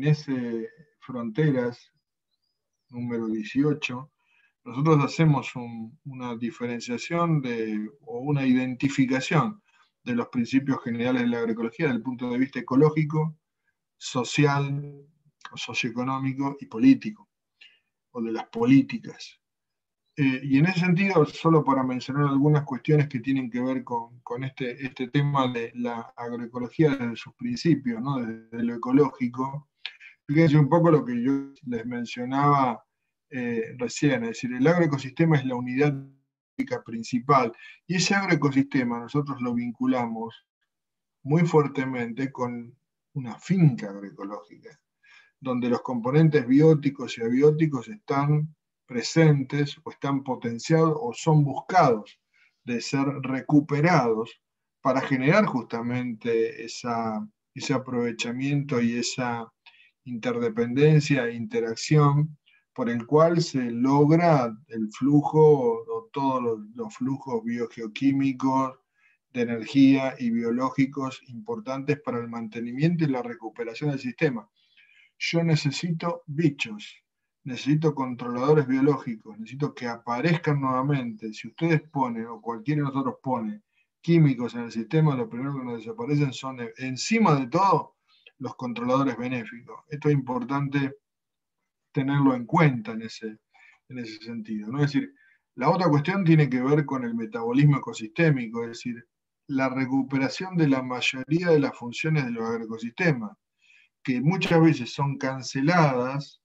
Fronteras número 18, nosotros hacemos una diferenciación o una identificación de los principios generales de la agroecología desde el punto de vista ecológico, social, socioeconómico y político, o de las políticas. Y en ese sentido, solo para mencionar algunas cuestiones que tienen que ver con este tema de la agroecología desde sus principios, ¿no? Desde lo ecológico. Fíjense un poco lo que yo les mencionaba recién, es decir, el agroecosistema es la unidad principal, y ese agroecosistema nosotros lo vinculamos muy fuertemente con una finca agroecológica, donde los componentes bióticos y abióticos están presentes o están potenciados o son buscados de ser recuperados para generar justamente ese aprovechamiento y esa interdependencia e interacción por el cual se logra el flujo o todos los flujos biogeoquímicos de energía y biológicos importantes para el mantenimiento y la recuperación del sistema. Yo necesito bichos, necesito controladores biológicos, necesito que aparezcan nuevamente. Si ustedes ponen, o cualquiera de nosotros pone, químicos en el sistema, lo primero que nos desaparecen son, encima de todo, los controladores benéficos. Esto es importante tenerlo en cuenta en ese sentido, ¿no? Es decir, la otra cuestión tiene que ver con el metabolismo ecosistémico, es decir, la recuperación de la mayoría de las funciones de los agroecosistemas, que muchas veces son canceladas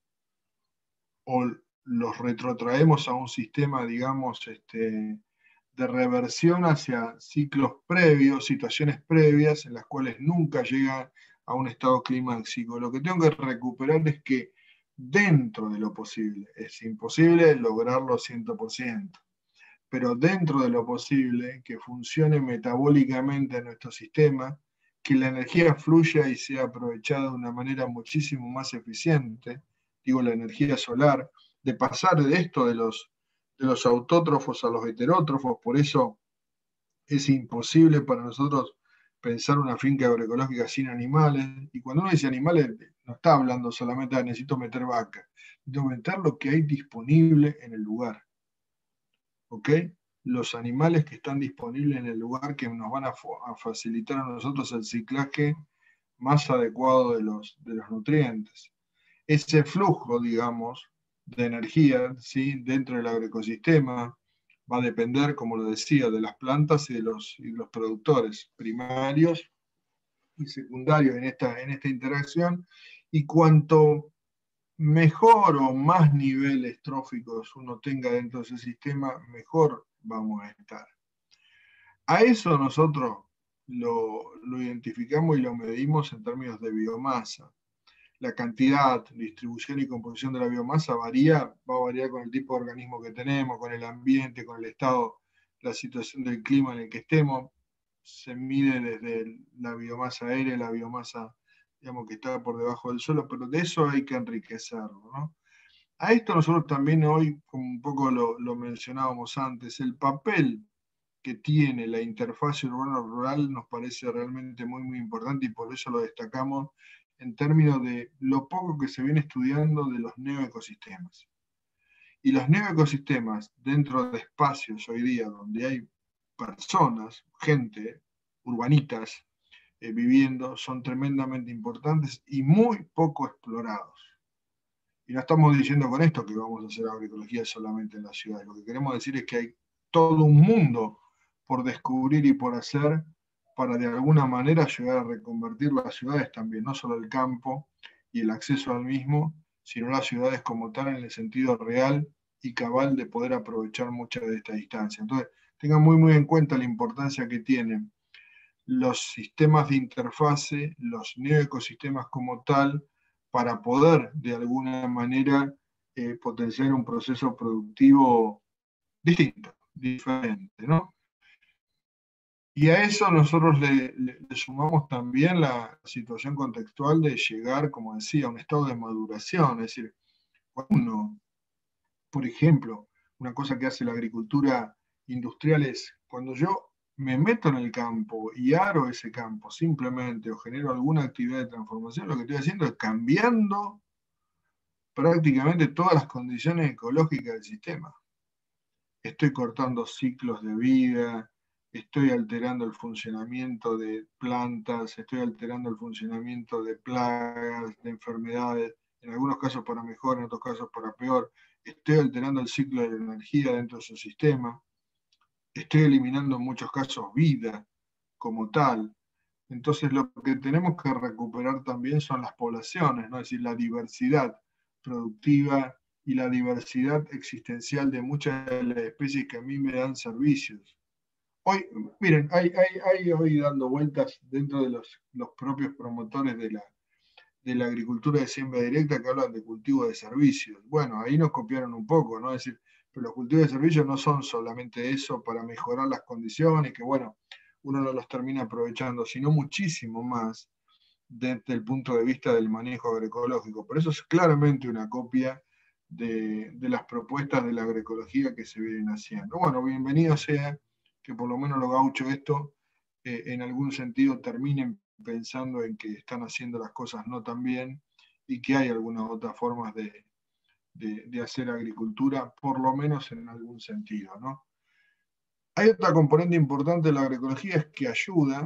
o los retrotraemos a un sistema, digamos, de reversión hacia ciclos previos, situaciones previas en las cuales nunca llega a un estado climáxico. Lo que tengo que recuperar es que dentro de lo posible, es imposible lograrlo 100%, pero dentro de lo posible, que funcione metabólicamente en nuestro sistema, que la energía fluya y sea aprovechada de una manera muchísimo más eficiente, digo la energía solar, de pasar de esto de los autótrofos a los heterótrofos. Por eso es imposible para nosotros pensar una finca agroecológica sin animales, y cuando uno dice animales no está hablando solamente de necesito meter vaca, necesito meter lo que hay disponible en el lugar. ¿Ok? los animales que están disponibles en el lugar que nos van a facilitar a nosotros el ciclaje más adecuado de los nutrientes. Ese flujo, digamos, de energía, ¿sí?, dentro del agroecosistema va a depender, como lo decía, de las plantas y de los productores primarios y secundarios en esta interacción, y cuanto mejor o más niveles tróficos uno tenga dentro de ese sistema, mejor vamos a estar. A eso nosotros lo identificamos y lo medimos en términos de biomasa. La cantidad, distribución y composición de la biomasa va a variar con el tipo de organismo que tenemos, con el ambiente, con el estado, la situación del clima en el que estemos. Se mide desde la biomasa aérea, la biomasa, digamos, que está por debajo del suelo, pero de eso hay que enriquecerlo, ¿no? A esto nosotros también hoy, como un poco lo mencionábamos antes, el papel que tiene la interfaz urbano-rural nos parece realmente muy, muy importante, y por eso lo destacamos en términos de lo poco que se viene estudiando de los neoecosistemas. Y los neoecosistemas, dentro de espacios hoy día donde hay personas, gente, urbanitas, viviendo, son tremendamente importantes y muy poco explorados. Y no estamos diciendo con esto que vamos a hacer agroecología solamente en las ciudades. Lo que queremos decir es que hay todo un mundo por descubrir y por hacer para de alguna manera llegar a reconvertir las ciudades también, no solo el campo y el acceso al mismo, sino las ciudades como tal en el sentido real y cabal de poder aprovechar mucha de esta distancia. Entonces, tengan muy, muy en cuenta la importancia que tienen los sistemas de interfase, los neoecosistemas como tal, para poder de alguna manera potenciar un proceso productivo distinto, diferente, ¿no? Y a eso nosotros le sumamos también la situación contextual de llegar, como decía, a un estado de maduración. Es decir, uno, por ejemplo, una cosa que hace la agricultura industrial es, cuando yo me meto en el campo y aro ese campo simplemente, o genero alguna actividad de transformación, lo que estoy haciendo es cambiando prácticamente todas las condiciones ecológicas del sistema. Estoy cortando ciclos de vida, estoy alterando el funcionamiento de plantas, estoy alterando el funcionamiento de plagas, de enfermedades, en algunos casos para mejor, en otros casos para peor. Estoy alterando el ciclo de la energía dentro de su sistema. Estoy eliminando en muchos casos vida como tal. Entonces lo que tenemos que recuperar también son las poblaciones, ¿no? Es decir, la diversidad productiva y la diversidad existencial de muchas de las especies que a mí me dan servicios. Hoy, miren, hay hoy dando vueltas dentro de los propios promotores de la agricultura de siembra directa que hablan de cultivo de servicios. Bueno, ahí nos copiaron un poco, ¿no? Es decir, pero los cultivos de servicios no son solamente eso para mejorar las condiciones, que bueno, uno no los termina aprovechando, sino muchísimo más desde el punto de vista del manejo agroecológico. Por eso es claramente una copia de las propuestas de la agroecología que se vienen haciendo. Bueno, bienvenido sea que por lo menos los gauchos esto en algún sentido terminen pensando en que están haciendo las cosas no tan bien y que hay algunas otras formas de hacer agricultura, por lo menos en algún sentido, ¿no? Hay otra componente importante de la agroecología, es que ayuda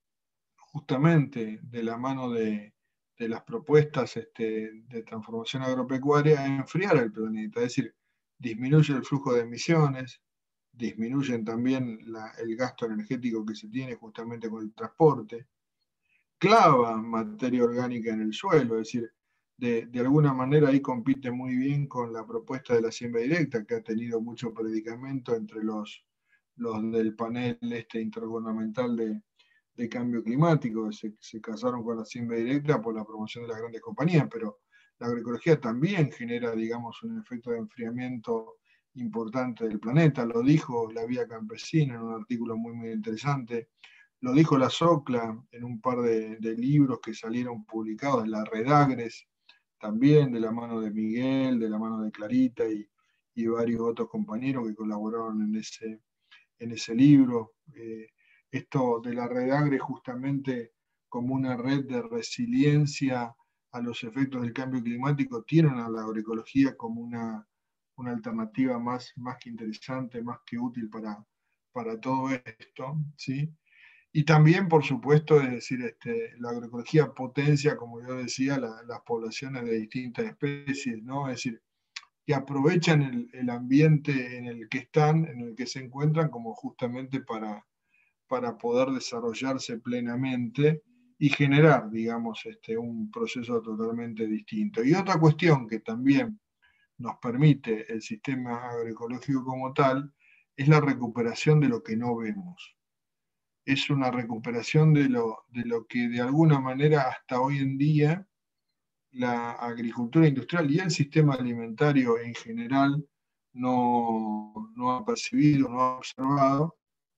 justamente de la mano de las propuestas de transformación agropecuaria a enfriar el planeta, es decir, disminuye el flujo de emisiones, disminuyen también el gasto energético que se tiene justamente con el transporte, clava materia orgánica en el suelo, es decir, de alguna manera ahí compite muy bien con la propuesta de la siembra directa, que ha tenido mucho predicamento entre los del panel intergubernamental de cambio climático, se casaron con la siembra directa por la promoción de las grandes compañías, pero la agroecología también genera, digamos, un efecto de enfriamiento importante del planeta. Lo dijo la Vía Campesina en un artículo muy, muy interesante. Lo dijo la SOCLA en un par de libros que salieron publicados, la Redagres, también de la mano de Miguel, de la mano de Clarita y varios otros compañeros que colaboraron en ese libro. Esto de la Redagre justamente como una red de resiliencia a los efectos del cambio climático, tienen a la agroecología como una alternativa más que interesante, más que útil para todo esto, ¿sí? Y también, por supuesto, es decir, la agroecología potencia, como yo decía, las poblaciones de distintas especies, ¿no? Es decir, que aprovechan el ambiente en el que están, en el que se encuentran, como justamente para poder desarrollarse plenamente y generar, digamos, un proceso totalmente distinto. Y otra cuestión que también nos permite el sistema agroecológico como tal es la recuperación de lo que no vemos. Es una recuperación de lo que de alguna manera hasta hoy en día la agricultura industrial y el sistema alimentario en general no ha percibido, no ha observado,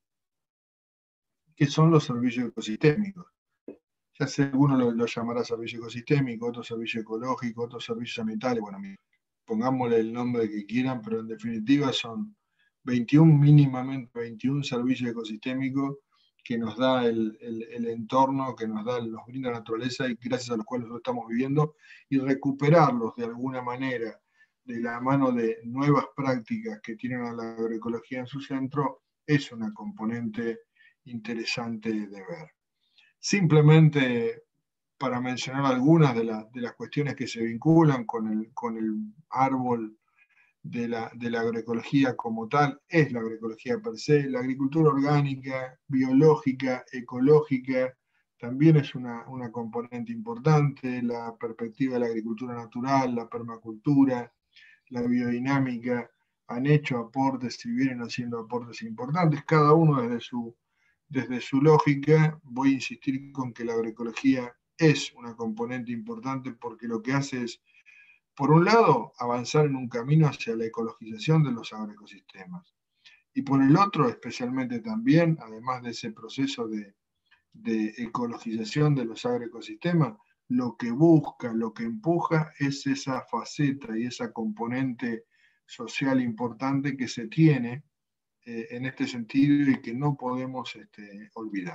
que son los servicios ecosistémicos. Ya sé, alguno lo llamará servicio ecosistémico, otro servicio ecológico, otro servicio sanitario, bueno, pongámosle el nombre que quieran, pero en definitiva son 21, mínimamente 21 servicios ecosistémicos que nos da el entorno, que nos brinda la naturaleza y gracias a los cuales nosotros estamos viviendo, y recuperarlos de alguna manera de la mano de nuevas prácticas que tienen a la agroecología en su centro, es una componente interesante de ver. Simplemente para mencionar algunas de las cuestiones que se vinculan con el árbol de la agroecología como tal, es la agroecología per se, la agricultura orgánica, biológica, ecológica, también es una componente importante, la perspectiva de la agricultura natural, la permacultura, la biodinámica, han hecho aportes y vienen haciendo aportes importantes, cada uno desde su lógica. Voy a insistir con que la agroecología es una componente importante porque lo que hace es, por un lado, avanzar en un camino hacia la ecologización de los agroecosistemas. Y por el otro, especialmente también, además de ese proceso de ecologización de los agroecosistemas, lo que busca, lo que empuja es esa faceta y esa componente social importante que se tiene en este sentido y que no podemos olvidar.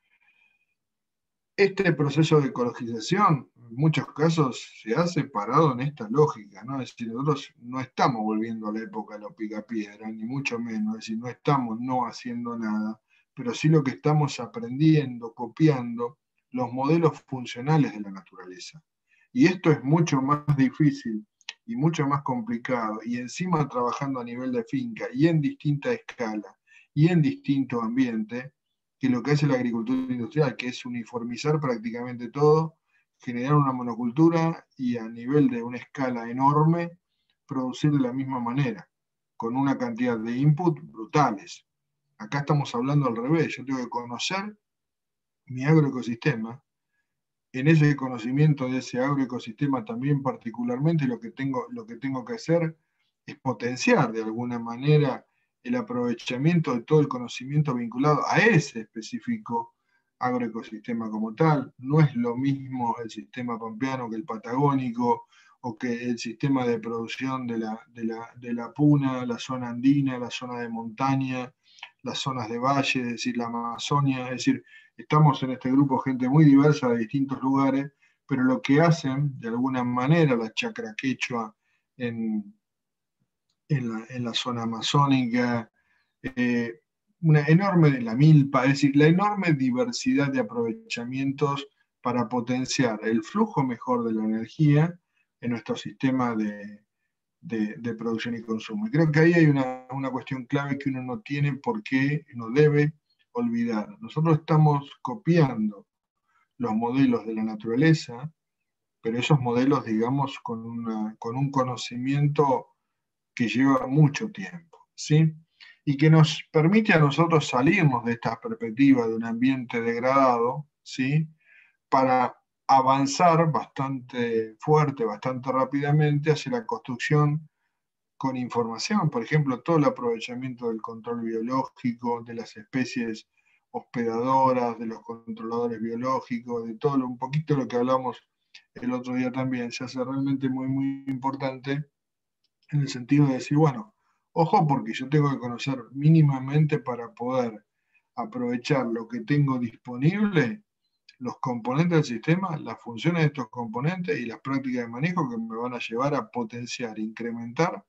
Este proceso de ecologización, en muchos casos, se ha separado en esta lógica, ¿no? Es decir, nosotros no estamos volviendo a la época de los picapiedras, ni mucho menos, es decir, no estamos no haciendo nada, pero sí lo que estamos aprendiendo, copiando los modelos funcionales de la naturaleza. Y esto es mucho más difícil y mucho más complicado, y encima trabajando a nivel de finca y en distinta escala y en distinto ambiente, que lo que hace la agricultura industrial, que es uniformizar prácticamente todo, generar una monocultura y a nivel de una escala enorme, producir de la misma manera, con una cantidad de input brutales. Acá estamos hablando al revés, yo tengo que conocer mi agroecosistema, en ese conocimiento de ese agroecosistema también particularmente lo que tengo que hacer es potenciar de alguna manera el aprovechamiento de todo el conocimiento vinculado a ese específico agroecosistema como tal. No es lo mismo el sistema pampeano que el patagónico o que el sistema de producción de la puna, la zona andina, la zona de montaña, las zonas de valle, es decir, la Amazonia, es decir, estamos en este grupo gente muy diversa de distintos lugares, pero lo que hacen de alguna manera la chacra quechua en la zona amazónica, una enorme, la milpa, es decir, la enorme diversidad de aprovechamientos para potenciar el flujo mejor de la energía en nuestro sistema de producción y consumo. Y creo que ahí hay una cuestión clave que uno no tiene por qué, no debe olvidar. Nosotros estamos copiando los modelos de la naturaleza, pero esos modelos, digamos, con un conocimiento que lleva mucho tiempo, ¿sí? Y que nos permite a nosotros salirnos de esta perspectiva de un ambiente degradado, ¿sí? Para avanzar bastante fuerte, bastante rápidamente hacia la construcción con información, por ejemplo, todo el aprovechamiento del control biológico, de las especies hospedadoras, de los controladores biológicos, de todo un poquito lo que hablamos el otro día también, se hace realmente muy, muy importante en el sentido de decir, bueno, ojo porque yo tengo que conocer mínimamente para poder aprovechar lo que tengo disponible, los componentes del sistema, las funciones de estos componentes y las prácticas de manejo que me van a llevar a potenciar, incrementar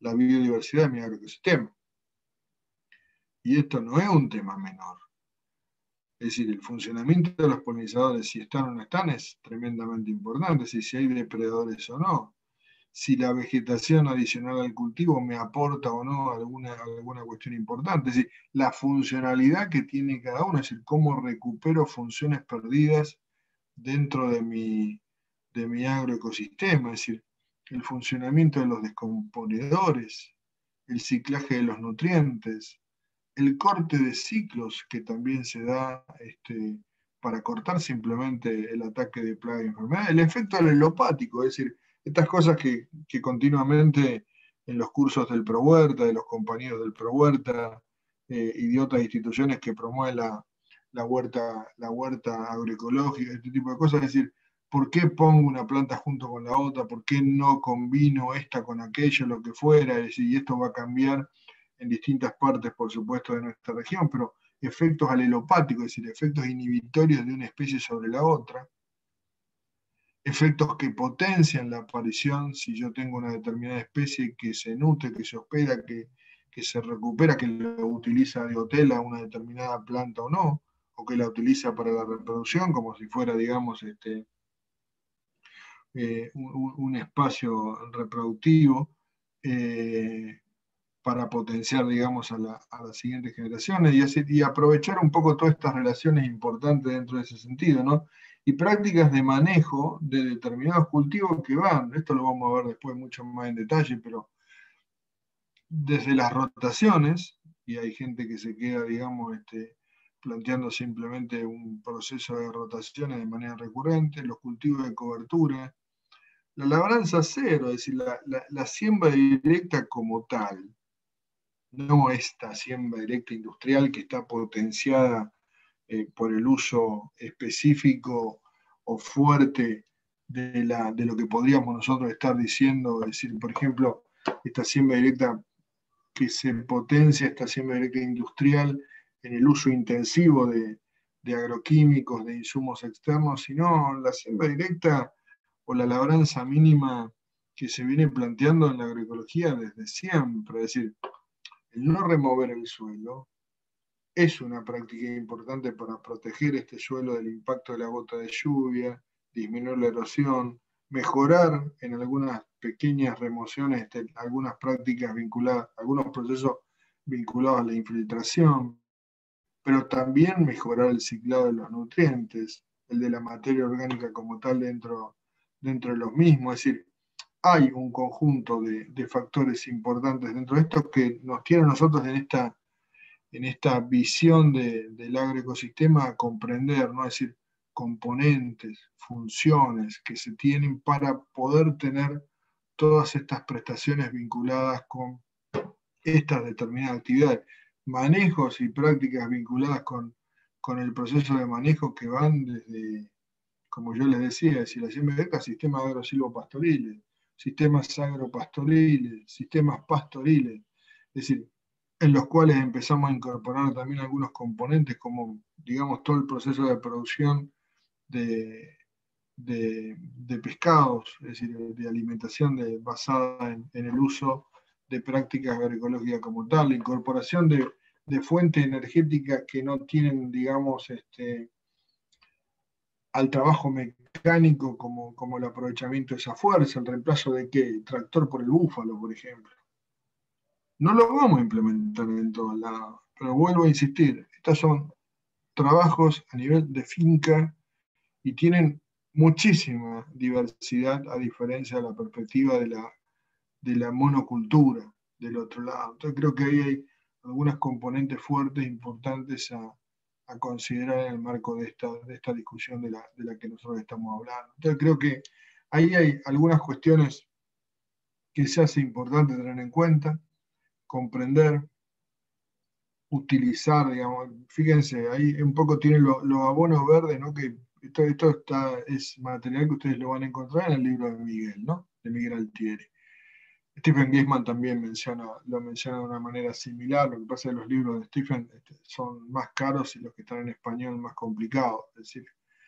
la biodiversidad de mi agroecosistema. Y esto no es un tema menor. Es decir, el funcionamiento de los polinizadores, si están o no están, es tremendamente importante. Es decir, si hay depredadores o no. Si la vegetación adicional al cultivo me aporta o no alguna cuestión importante. Es decir, la funcionalidad que tiene cada uno. Es decir, cómo recupero funciones perdidas dentro de mi agroecosistema. Es decir, el funcionamiento de los descomponedores, el ciclaje de los nutrientes, el corte de ciclos que también se da para cortar simplemente el ataque de plaga y enfermedad, el efecto alelopático, es decir, estas cosas que continuamente en los cursos del ProHuerta, de los compañeros del ProHuerta y de otras instituciones que promueven la huerta agroecológica, este tipo de cosas, es decir, ¿por qué pongo una planta junto con la otra? ¿Por qué no combino esta con aquello, lo que fuera? Es decir, y esto va a cambiar en distintas partes, por supuesto, de nuestra región, pero efectos alelopáticos, es decir, efectos inhibitorios de una especie sobre la otra, efectos que potencian la aparición, si yo tengo una determinada especie que se nutre, que se hospeda, que se recupera, que lo utiliza de hotel a una determinada planta o no, o que la utiliza para la reproducción, como si fuera, digamos, un espacio reproductivo, para potenciar, digamos, a las siguientes generaciones y aprovechar un poco todas estas relaciones importantes dentro de ese sentido, ¿no? Y prácticas de manejo de determinados cultivos que van, esto lo vamos a ver después mucho más en detalle, pero desde las rotaciones, y hay gente que se queda, digamos, planteando simplemente un proceso de rotaciones de manera recurrente, los cultivos de cobertura, la labranza cero, es decir, la siembra directa como tal, no esta siembra directa industrial que está potenciada por el uso específico o fuerte de lo que podríamos nosotros estar diciendo, es decir, por ejemplo, esta siembra directa que se potencia, esta siembra directa industrial en el uso intensivo de agroquímicos, de insumos externos, sino la siembra directa o la labranza mínima que se viene planteando en la agroecología desde siempre, es decir, el no remover el suelo es una práctica importante para proteger este suelo del impacto de la gota de lluvia, disminuir la erosión, mejorar en algunas pequeñas remociones algunas prácticas vinculadas, algunos procesos vinculados a la infiltración, pero también mejorar el ciclado de los nutrientes, el de la materia orgánica como tal dentro de los mismos, es decir, hay un conjunto de factores importantes dentro de esto que nos tiene a nosotros en esta visión del agroecosistema a comprender, ¿no? Es decir, componentes, funciones que se tienen para poder tener todas estas prestaciones vinculadas con estas determinadas actividades, manejos y prácticas vinculadas con el proceso de manejo que van desde, como yo les decía, es decir, la siembra directa, sistemas agrosilvopastoriles, sistemas agropastoriles, sistemas pastoriles, es decir, en los cuales empezamos a incorporar también algunos componentes como, digamos, todo el proceso de producción de pescados, es decir, de alimentación basada en el uso de prácticas agroecológicas como tal, la incorporación de fuentes energéticas que no tienen, digamos, al trabajo mecánico como el aprovechamiento de esa fuerza, el reemplazo de qué, el tractor por el búfalo, por ejemplo. No lo vamos a implementar en todos lados, pero vuelvo a insistir, estos son trabajos a nivel de finca y tienen muchísima diversidad a diferencia de la perspectiva de la monocultura del otro lado. Entonces creo que ahí hay algunas componentes fuertes, importantes a considerar en el marco de esta discusión de la que nosotros estamos hablando. Entonces creo que ahí hay algunas cuestiones que se hace importante tener en cuenta, comprender, utilizar, digamos, fíjense, ahí un poco tienen los abonos verdes, ¿no? Que esto es material que ustedes lo van a encontrar en el libro de Miguel, ¿no? De Miguel Altieri. Stephen Giesman también lo menciona de una manera similar. Lo que pasa es que los libros de Stephen son más caros y los que están en español más complicados. Es decir,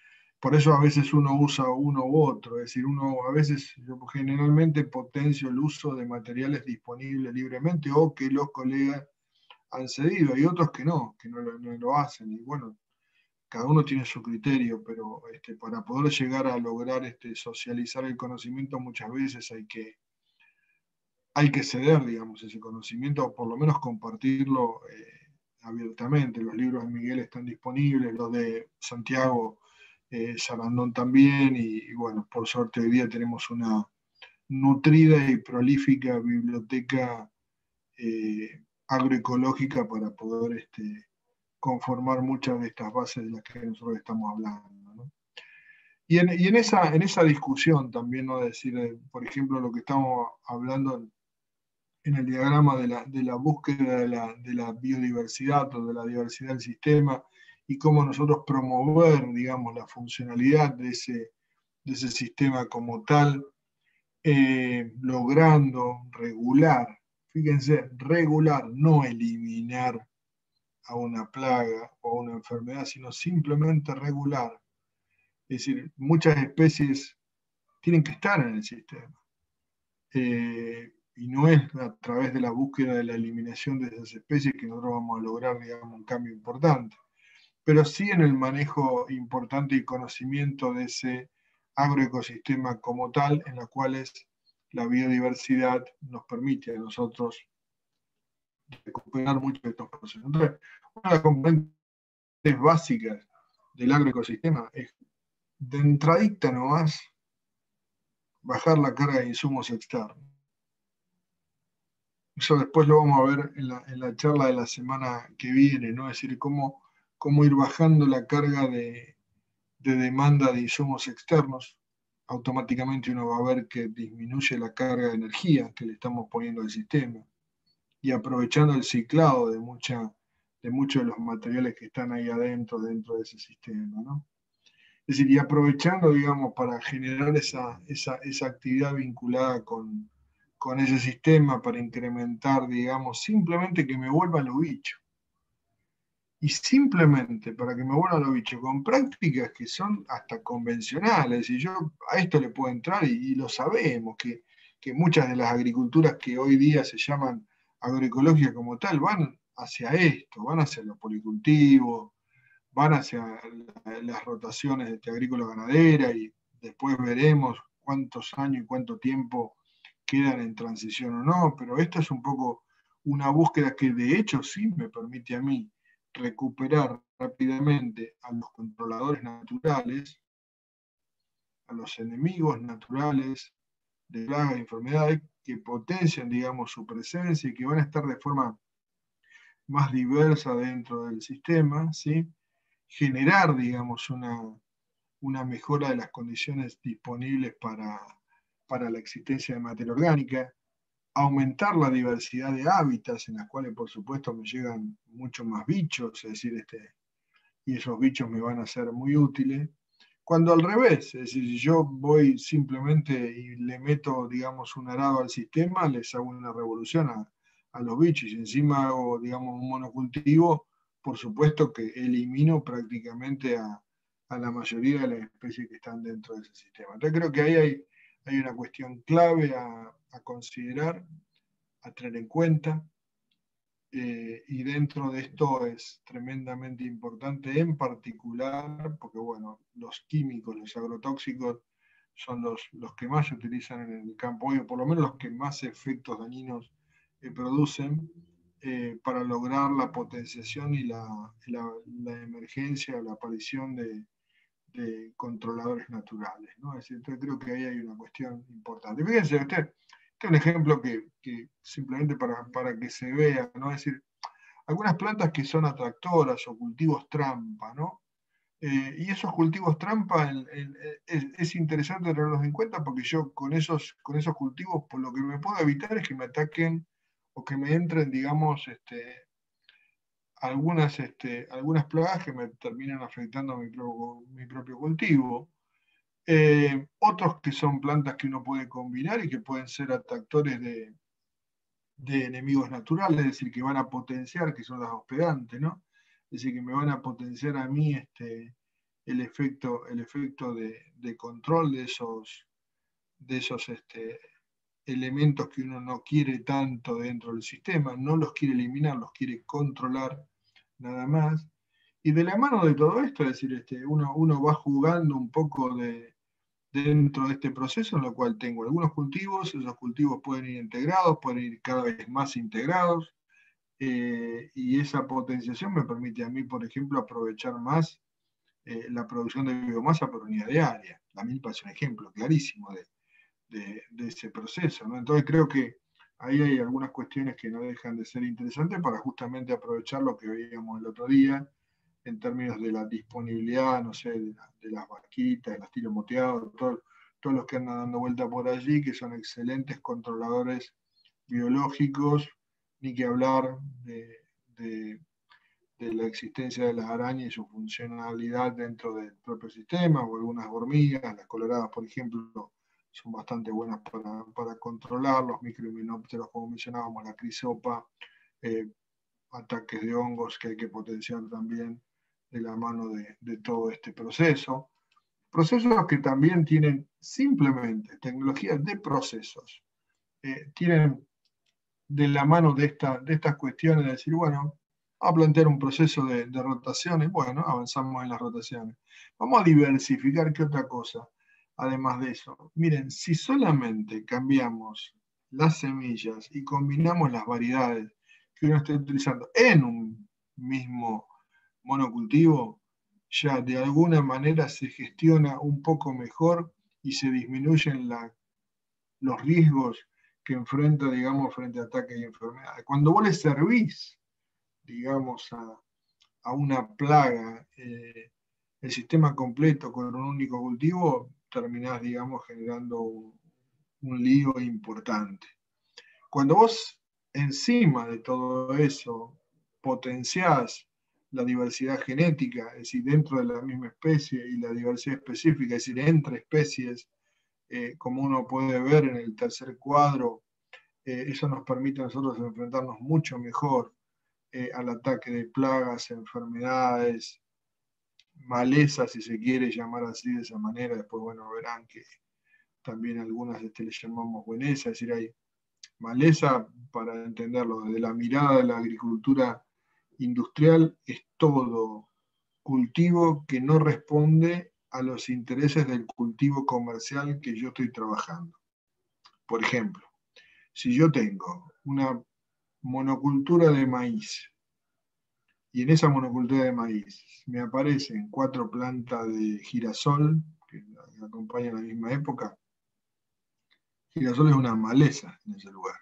por eso a veces uno usa uno u otro, es decir, a veces yo generalmente potencio el uso de materiales disponibles libremente o que los colegas han cedido, hay otros que no lo hacen, y bueno, cada uno tiene su criterio, pero para poder llegar a lograr socializar el conocimiento muchas veces hay que ceder, digamos, ese conocimiento, o por lo menos compartirlo abiertamente. Los libros de Miguel están disponibles, los de Santiago Sarandón también, y bueno, por suerte hoy día tenemos una nutrida y prolífica biblioteca agroecológica para poder conformar muchas de estas bases de las que nosotros estamos hablando, ¿no? Y en esa discusión también, ¿no? Decir, por ejemplo, lo que estamos hablando en el diagrama de la búsqueda de la biodiversidad o de la diversidad del sistema, y cómo nosotros promover, digamos, la funcionalidad de ese sistema como tal, logrando regular, fíjense, regular, no eliminar a una plaga o a una enfermedad, sino simplemente regular. Es decir, muchas especies tienen que estar en el sistema. Y no es a través de la búsqueda de la eliminación de esas especies que nosotros vamos a lograr, digamos, un cambio importante, pero sí en el manejo importante y conocimiento de ese agroecosistema como tal, en la cual la biodiversidad nos permite a nosotros recuperar muchos de estos procesos. Entonces, una de las componentes básicas del agroecosistema es, de entradita nomás, bajar la carga de insumos externos. Eso después lo vamos a ver en la charla de la semana que viene, ¿no? Es decir, cómo ir bajando la carga de demanda de insumos externos. Automáticamente uno va a ver que disminuye la carga de energía que le estamos poniendo al sistema, y aprovechando el ciclado de muchos de los materiales que están ahí adentro, dentro de ese sistema, ¿no? Es decir, y aprovechando, digamos, para generar esa actividad vinculada con ese sistema, para incrementar, digamos, simplemente que me vuelvan los bichos. Y simplemente para que me vuelvan los bichos, con prácticas que son hasta convencionales. Y yo a esto le puedo entrar, y lo sabemos, que muchas de las agriculturas que hoy día se llaman agroecológicas como tal, van hacia esto, van hacia los policultivos, van hacia las rotaciones agrícola-ganadera, y después veremos cuántos años y cuánto tiempo quedan en transición o no, pero esto es un poco una búsqueda que de hecho sí me permite a mí recuperar rápidamente a los controladores naturales, a los enemigos naturales de plagas y enfermedades que potencian, digamos, su presencia y que van a estar de forma más diversa dentro del sistema, ¿sí? Generar, digamos, una mejora de las condiciones disponibles para la existencia de materia orgánica, aumentar la diversidad de hábitats en las cuales, por supuesto, me llegan muchos más bichos, es decir, y esos bichos me van a ser muy útiles. Cuando al revés, es decir, si yo voy simplemente y le meto, digamos, un arado al sistema, les hago una revolución a los bichos, y encima hago, digamos, un monocultivo, por supuesto que elimino prácticamente a la mayoría de las especies que están dentro de ese sistema. Entonces creo que ahí hay una cuestión clave a considerar, a tener en cuenta, y dentro de esto es tremendamente importante, en particular, porque bueno, los químicos, los agrotóxicos, son los que más se utilizan en el campo hoy, o por lo menos los que más efectos dañinos producen, para lograr la potenciación y la emergencia, la aparición de controladores naturales, ¿no? Es decir, entonces creo que ahí hay una cuestión importante. Fíjense, este es un ejemplo que simplemente para que se vea, ¿no? Es decir, algunas plantas que son atractoras o cultivos trampa, ¿no? Y esos cultivos trampa es interesante tenerlos en cuenta, porque yo con esos cultivos, por lo que me puedo evitar es que me ataquen o que me entren, digamos, algunas plagas que me terminan afectando a mi propio cultivo. Otros que son plantas que uno puede combinar y que pueden ser atractores de enemigos naturales, es decir, que van a potenciar, que son las hospedantes, ¿no? Es decir, que me van a potenciar a mí el efecto de control de esos elementos que uno no quiere tanto dentro del sistema, no los quiere eliminar, los quiere controlar nada más. Y de la mano de todo esto, es decir, uno va jugando un poco dentro de este proceso, en lo cual tengo algunos cultivos, esos cultivos pueden ir integrados, pueden ir cada vez más integrados, y esa potenciación me permite a mí, por ejemplo, aprovechar más la producción de biomasa por unidad diaria. La milpa es un ejemplo clarísimo de ese proceso, ¿no? Entonces creo que ahí hay algunas cuestiones que no dejan de ser interesantes para justamente aprovechar lo que veíamos el otro día, en términos de la disponibilidad, no sé, de las vaquitas, de las tiros moteados, todos los que andan dando vuelta por allí, que son excelentes controladores biológicos, ni que hablar de la existencia de las arañas y su funcionalidad dentro del propio sistema, o algunas hormigas, las coloradas, por ejemplo, son bastante buenas para controlar, los microhimenópteros, como mencionábamos, la crisopa, ataques de hongos que hay que potenciar también de la mano de todo este proceso. Procesos que también tienen simplemente tecnologías de procesos, tienen de la mano de estas cuestiones de decir, bueno, a plantear un proceso de rotaciones, bueno, avanzamos en las rotaciones. Vamos a diversificar, ¿qué otra cosa? Además de eso, miren, si solamente cambiamos las semillas y combinamos las variedades que uno esté utilizando en un mismo monocultivo, ya de alguna manera se gestiona un poco mejor y se disminuyen los riesgos que enfrenta, digamos, frente a ataques y enfermedades. Cuando vos le servís, digamos, a una plaga el sistema completo con un único cultivo, terminás, digamos, generando un lío importante. Cuando vos, encima de todo eso, potenciás la diversidad genética, es decir, dentro de la misma especie, y la diversidad específica, es decir, entre especies, como uno puede ver en el tercer cuadro, eso nos permite a nosotros enfrentarnos mucho mejor al ataque de plagas, enfermedades, malezas, si se quiere llamar así de esa manera. Después, bueno, verán que también algunas le llamamos bueneza, es decir, hay maleza, para entenderlo, desde la mirada de la agricultura industrial, es todo cultivo que no responde a los intereses del cultivo comercial que yo estoy trabajando. Por ejemplo, si yo tengo una monocultura de maíz, y en esa monocultura de maíz me aparecen 4 plantas de girasol, que acompañan la misma época, girasol es una maleza en ese lugar.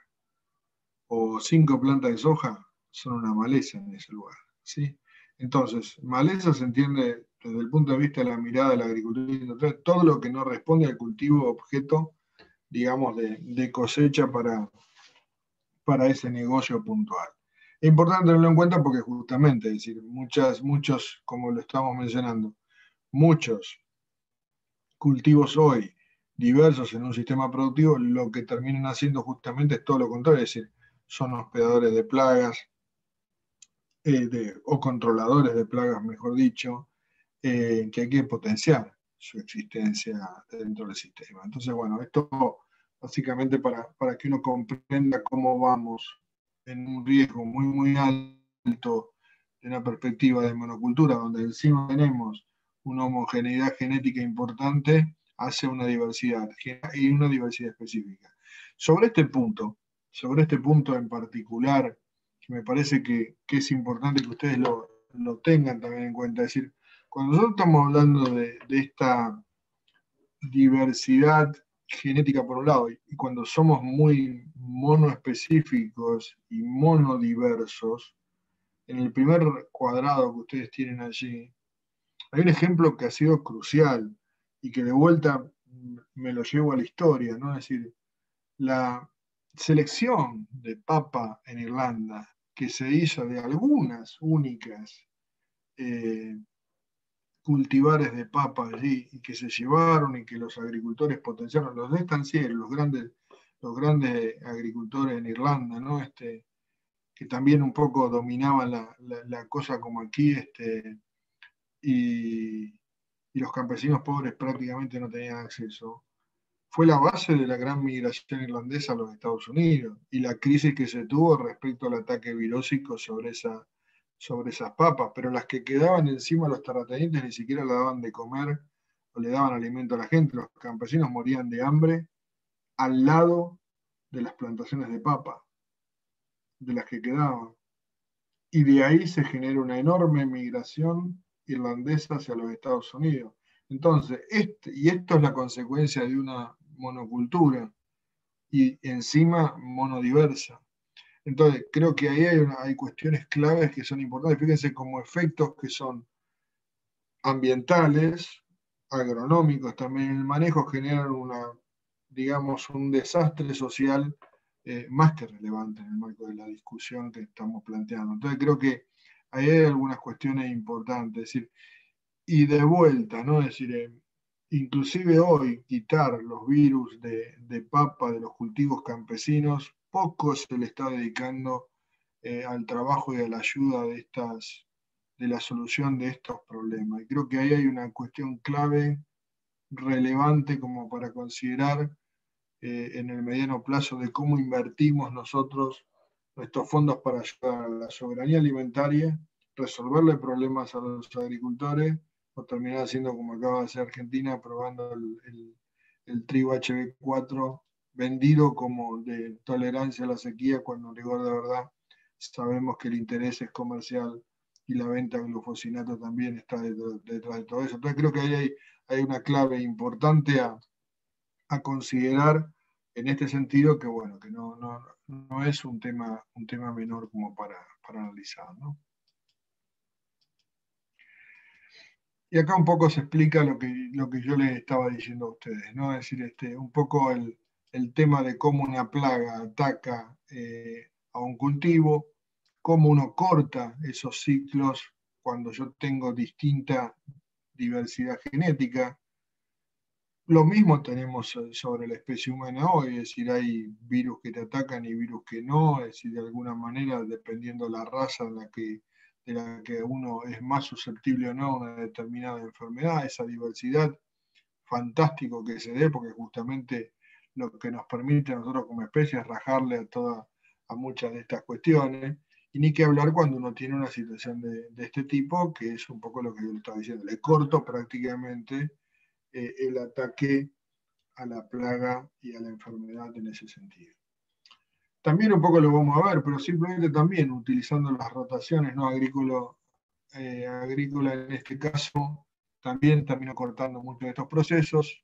O 5 plantas de soja son una maleza en ese lugar, ¿sí? Entonces, maleza se entiende desde el punto de vista de la mirada de la agricultura industrial, todo lo que no responde al cultivo objeto, digamos, de cosecha para ese negocio puntual. Es importante tenerlo en cuenta porque justamente, es decir, muchos, como lo estamos mencionando, muchos cultivos hoy diversos en un sistema productivo, lo que terminan haciendo justamente es todo lo contrario, es decir, son hospedadores de plagas, o controladores de plagas, mejor dicho, que hay que potenciar su existencia dentro del sistema. Entonces, bueno, esto básicamente para que uno comprenda cómo vamos en un riesgo muy, muy alto de una perspectiva de monocultura, donde encima tenemos una homogeneidad genética importante, hace una diversidad y una diversidad específica. Sobre este punto en particular, que me parece que es importante que ustedes lo tengan también en cuenta, es decir, cuando nosotros estamos hablando de esta diversidad genética por un lado, y cuando somos muy monoespecíficos y monodiversos, en el primer cuadrado que ustedes tienen allí, hay un ejemplo que ha sido crucial y que de vuelta me lo llevo a la historia, ¿no? Es decir, la selección de papa en Irlanda, que se hizo de algunas únicas cultivares de papa allí, y que se llevaron y que los agricultores potenciaron, los estancieros, los grandes agricultores en Irlanda, ¿no? Que también un poco dominaban la cosa como aquí, y y los campesinos pobres prácticamente no tenían acceso, fue la base de la gran migración irlandesa a los Estados Unidos y la crisis que se tuvo respecto al ataque virósico sobre esas papas, pero las que quedaban encima los terratenientes ni siquiera le daban de comer o le daban alimento a la gente, los campesinos morían de hambre al lado de las plantaciones de papa, de las que quedaban. Y de ahí se genera una enorme migración irlandesa hacia los Estados Unidos. Entonces, esto es la consecuencia de una monocultura y encima monodiversa. Entonces, creo que ahí hay cuestiones claves que son importantes. Fíjense como efectos que son ambientales, agronómicos también en el manejo, generan digamos, un desastre social más que relevante en el marco de la discusión que estamos planteando. Entonces, creo que ahí hay algunas cuestiones importantes. Es decir, y de vuelta, ¿no? Es decir, inclusive hoy quitar los virus de papa de los cultivos campesinos, poco se le está dedicando al trabajo y a la ayuda de la solución de estos problemas. Y creo que ahí hay una cuestión clave, relevante como para considerar en el mediano plazo de cómo invertimos nosotros nuestros fondos para ayudar a la soberanía alimentaria, resolverle problemas a los agricultores o terminar haciendo como acaba de hacer Argentina, aprobando el trigo HB4 vendido como de tolerancia a la sequía, cuando en rigor de verdad sabemos que el interés es comercial y la venta de glufosinato también está detrás de todo eso. Entonces creo que ahí hay una clave importante a considerar en este sentido, que bueno, que no es un tema menor como para analizar, ¿no? Y acá un poco se explica lo que yo les estaba diciendo a ustedes, ¿no? Es decir, un poco el tema de cómo una plaga ataca a un cultivo, cómo uno corta esos ciclos cuando yo tengo distinta diversidad genética. Lo mismo tenemos sobre la especie humana hoy, es decir, hay virus que te atacan y virus que no, es decir, de alguna manera, dependiendo de la raza de la que uno es más susceptible o no a una determinada enfermedad, esa diversidad, fantástico que se dé, porque justamente lo que nos permite a nosotros como especie es rajarle a muchas de estas cuestiones, y ni que hablar cuando uno tiene una situación de este tipo, que es un poco lo que yo le estaba diciendo, le corto prácticamente el ataque a la plaga y a la enfermedad en ese sentido. También un poco lo vamos a ver, pero simplemente también utilizando las rotaciones no agrícola en este caso, también terminó cortando muchos de estos procesos.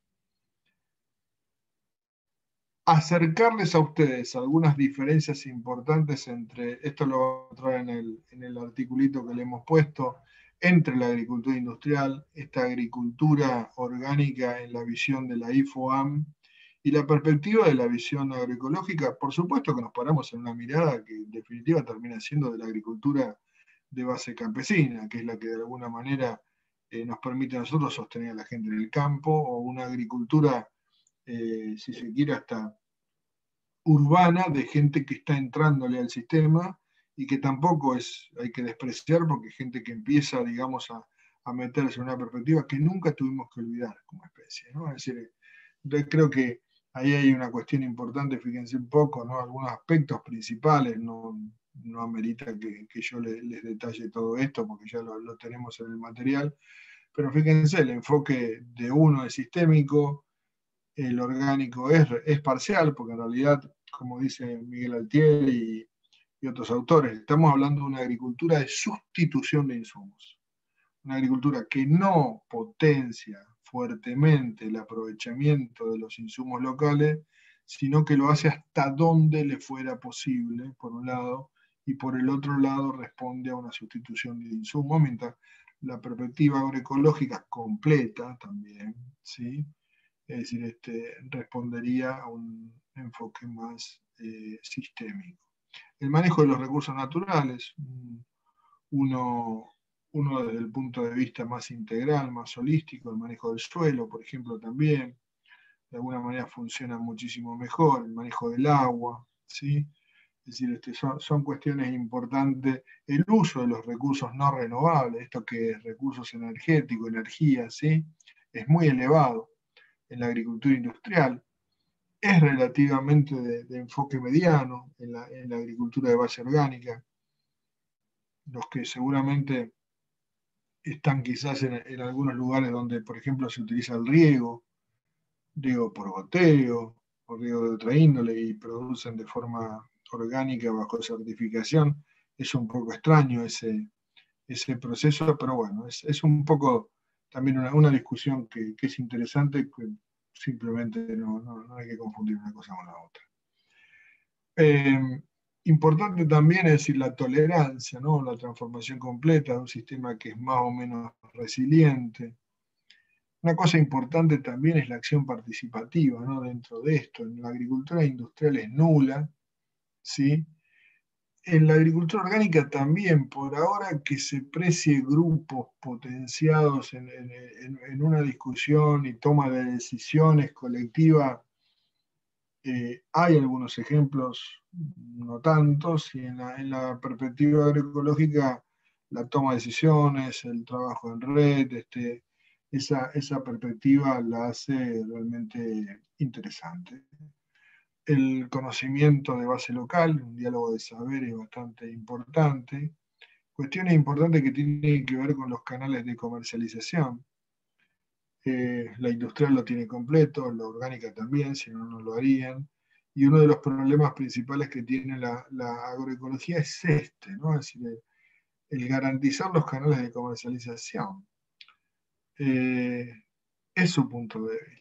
Acercarles a ustedes algunas diferencias importantes entre, esto lo voy a mostrar en el articulito que le hemos puesto, entre la agricultura industrial, esta agricultura orgánica en la visión de la IFOAM y la perspectiva de la visión agroecológica. Por supuesto que nos paramos en una mirada que en definitiva termina siendo de la agricultura de base campesina, que es la que de alguna manera nos permite a nosotros sostener a la gente en el campo, o una agricultura si se quiere, hasta urbana, de gente que está entrándole al sistema y que tampoco hay que despreciar, porque es gente que empieza, digamos, a meterse en una perspectiva que nunca tuvimos que olvidar como especie, ¿no? Es decir, entonces creo que ahí hay una cuestión importante, fíjense un poco, ¿no? Algunos aspectos principales, no amerita que yo les detalle todo esto, porque ya lo tenemos en el material, pero fíjense, el enfoque de uno es sistémico, el orgánico es parcial, porque en realidad, como dice Miguel Altieri y otros autores, estamos hablando de una agricultura de sustitución de insumos. Una agricultura que no potencia fuertemente el aprovechamiento de los insumos locales, sino que lo hace hasta donde le fuera posible, por un lado, y por el otro lado responde a una sustitución de insumos, mientras la perspectiva agroecológica completa también, ¿sí? Es decir, respondería a un enfoque más sistémico. El manejo de los recursos naturales, uno desde el punto de vista más integral, más holístico, el manejo del suelo, por ejemplo, también, de alguna manera funciona muchísimo mejor, el manejo del agua, ¿sí? Es decir, son cuestiones importantes. El uso de los recursos no renovables, esto que es recursos energéticos, energía, ¿sí? Es muy elevado en la agricultura industrial. Es relativamente de enfoque mediano en la agricultura de base orgánica. Los que seguramente están quizás en algunos lugares donde, por ejemplo, se utiliza el riego por goteo, o riego de otra índole, y producen de forma orgánica bajo certificación. Es un poco extraño ese proceso, pero bueno, es un poco también una discusión que es interesante, que simplemente no hay que confundir una cosa con la otra. Importante también es decir, la tolerancia, ¿no? La transformación completa de un sistema que es más o menos resiliente. Una cosa importante también es la acción participativa, ¿no? Dentro de esto. En la agricultura industrial es nula, ¿sí? En la agricultura orgánica también, por ahora que se precie grupos potenciados en una discusión y toma de decisiones colectiva, hay algunos ejemplos, no tantos, y en la perspectiva agroecológica, la toma de decisiones, el trabajo en red, esa perspectiva la hace realmente interesante. El conocimiento de base local, un diálogo de saberes bastante importante. Cuestiones importantes que tienen que ver con los canales de comercialización. La industrial lo tiene completo, la orgánica también, si no, no lo harían. Y uno de los problemas principales que tiene la agroecología es ¿no? Es decir, el garantizar los canales de comercialización. Es su punto débil.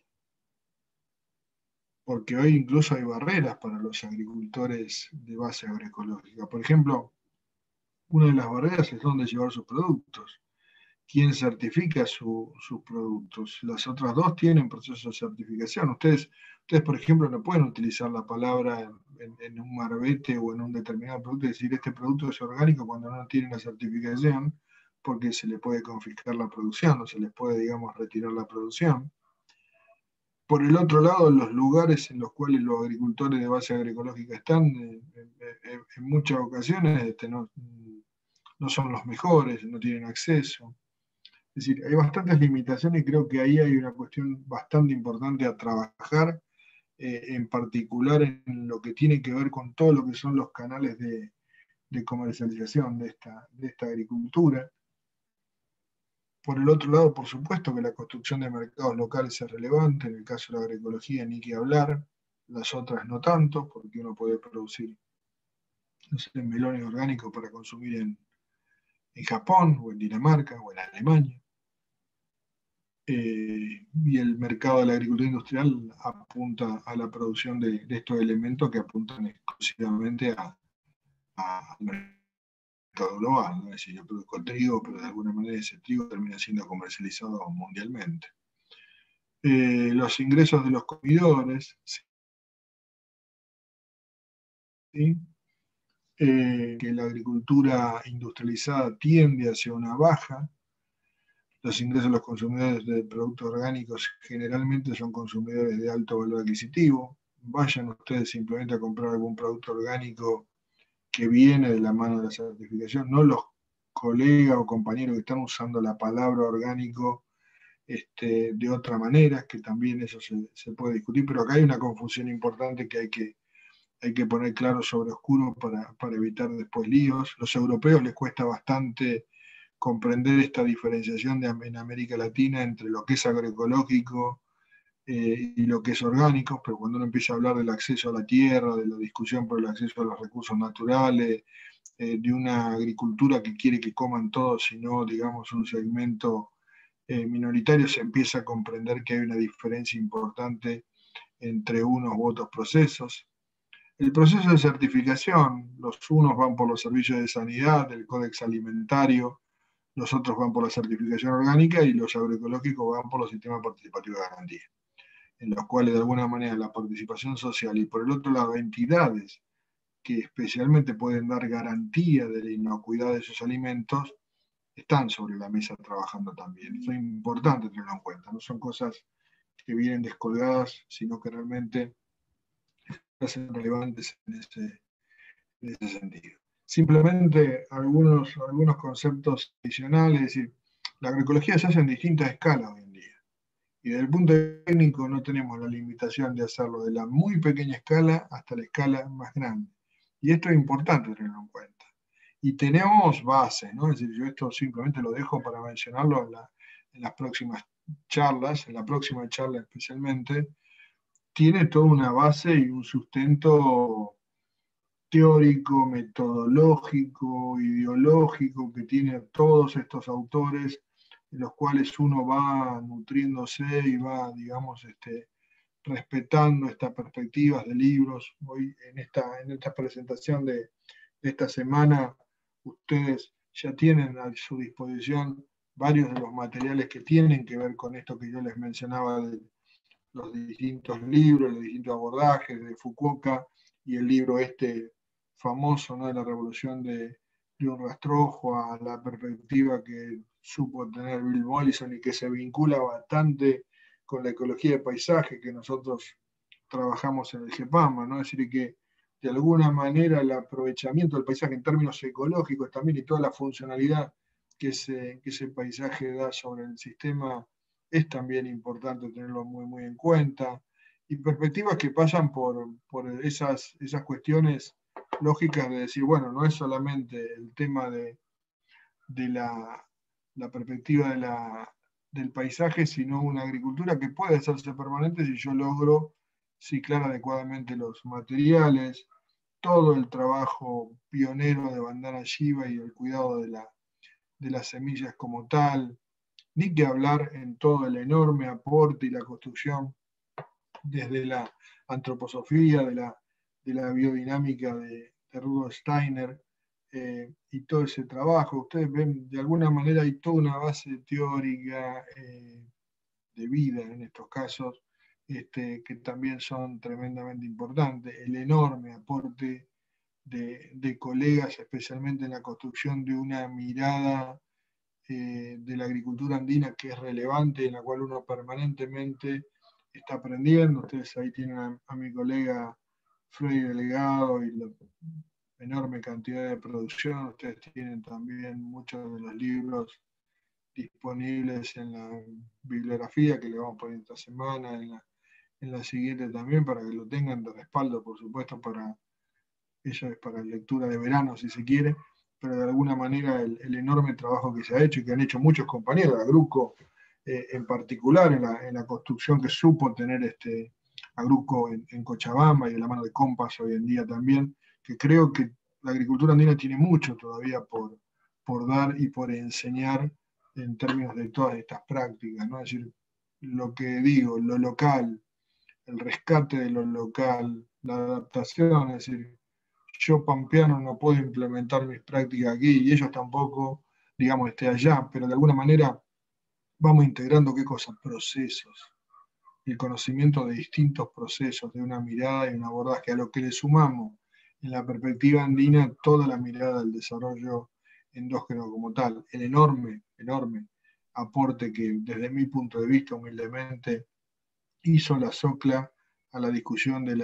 Porque hoy incluso hay barreras para los agricultores de base agroecológica. Por ejemplo, una de las barreras es dónde llevar sus productos. ¿Quién certifica sus productos? Las otras dos tienen procesos de certificación. Ustedes, por ejemplo, no pueden utilizar la palabra en un marbete o en un determinado producto y decir este producto es orgánico cuando no tiene la certificación, porque se le puede confiscar la producción o se les puede, digamos, retirar la producción. Por el otro lado, los lugares en los cuales los agricultores de base agroecológica están, en muchas ocasiones no son los mejores, no tienen acceso. Es decir, hay bastantes limitaciones y creo que ahí hay una cuestión bastante importante a trabajar, en particular en lo que tiene que ver con todo lo que son los canales de comercialización de esta agricultura. Por el otro lado, por supuesto que la construcción de mercados locales es relevante, en el caso de la agroecología ni que hablar, las otras no tanto, porque uno puede producir, no sé, melones orgánicos para consumir en Japón, o en Dinamarca, o en Alemania. Y el mercado de la agricultura industrial apunta a la producción de estos elementos que apuntan exclusivamente al mercado global, ¿no? Es decir, yo produzco trigo, pero de alguna manera ese trigo termina siendo comercializado mundialmente. Los ingresos de los consumidores, ¿sí? Que la agricultura industrializada tiende hacia una baja. Los ingresos de los consumidores de productos orgánicos generalmente son consumidores de alto valor adquisitivo. Vayan ustedes simplemente a comprar algún producto orgánico que viene de la mano de la certificación, no los colegas o compañeros que están usando la palabra orgánico de otra manera, que también eso se puede discutir, pero acá hay una confusión importante que hay que poner claro sobre oscuro para evitar después líos. Los europeos les cuesta bastante comprender esta diferenciación en América Latina entre lo que es agroecológico y lo que es orgánico, pero cuando uno empieza a hablar del acceso a la tierra, de la discusión por el acceso a los recursos naturales, de una agricultura que quiere que coman todos y no, digamos, un segmento minoritario, se empieza a comprender que hay una diferencia importante entre unos u otros procesos. El proceso de certificación, los unos van por los servicios de sanidad, el códex alimentario, los otros van por la certificación orgánica y los agroecológicos van por los sistemas participativos de garantía, en los cuales de alguna manera la participación social y por el otro lado entidades que especialmente pueden dar garantía de la inocuidad de esos alimentos, están sobre la mesa trabajando también. Eso es importante tenerlo en cuenta, no son cosas que vienen descolgadas, sino que realmente son relevantes en ese sentido. Simplemente algunos conceptos adicionales, es decir, la agroecología se hace en distintas escalas hoy en día. Y desde el punto de vista técnico no tenemos la limitación de hacerlo de la muy pequeña escala hasta la escala más grande. Y esto es importante tenerlo en cuenta. Y tenemos bases, ¿no? Es decir, yo esto simplemente lo dejo para mencionarlo en las próximas charlas, en la próxima charla especialmente, tiene toda una base y un sustento teórico, metodológico, ideológico que tienen todos estos autores, en los cuales uno va nutriéndose y va, digamos, respetando estas perspectivas de libros. Hoy en esta presentación de esta semana, ustedes ya tienen a su disposición varios de los materiales que tienen que ver con esto que yo les mencionaba de los distintos libros, los distintos abordajes de Fukuoka y el libro famoso, ¿no?, de la revolución de un rastrojo a la perspectiva que supo tener Bill Mollison y que se vincula bastante con la ecología de paisaje que nosotros trabajamos en el GEPAMA, ¿no? Es decir, que de alguna manera el aprovechamiento del paisaje en términos ecológicos también y toda la funcionalidad que ese paisaje da sobre el sistema es también importante tenerlo muy, muy en cuenta. Y perspectivas que pasan por esas cuestiones lógicas de decir, bueno, no es solamente el tema de la perspectiva del paisaje, sino una agricultura que puede hacerse permanente si yo logro ciclar adecuadamente los materiales, todo el trabajo pionero de Vandana Shiva y el cuidado de las semillas como tal, ni que hablar en todo el enorme aporte y la construcción desde la antroposofía, de la biodinámica de Rudolf Steiner, y todo ese trabajo. Ustedes ven, de alguna manera hay toda una base teórica de vida en estos casos, que también son tremendamente importantes. El enorme aporte de colegas, especialmente en la construcción de una mirada de la agricultura andina que es relevante, en la cual uno permanentemente está aprendiendo. Ustedes ahí tienen a mi colega Freddy Delgado y la enorme cantidad de producción. Ustedes tienen también muchos de los libros disponibles en la bibliografía que le vamos a poner esta semana, en la siguiente también, para que lo tengan de respaldo, por supuesto, eso es para lectura de verano, si se quiere, pero de alguna manera el enorme trabajo que se ha hecho y que han hecho muchos compañeros, Agruco en particular, en la construcción que supo tener Agruco en Cochabamba y de la mano de Compass hoy en día también, que creo que la agricultura andina tiene mucho todavía por dar y por enseñar en términos de todas estas prácticas, ¿no? Es decir, lo que digo, lo local, el rescate de lo local, la adaptación, es decir, yo pampeano no puedo implementar mis prácticas aquí y ellos tampoco, digamos, allá, pero de alguna manera vamos integrando, ¿qué cosa? Procesos, el conocimiento de distintos procesos, de una mirada y un abordaje, a lo que le sumamos en la perspectiva andina toda la mirada del desarrollo endógeno como tal, el enorme aporte que desde mi punto de vista, humildemente, hizo la SOCLA a la discusión de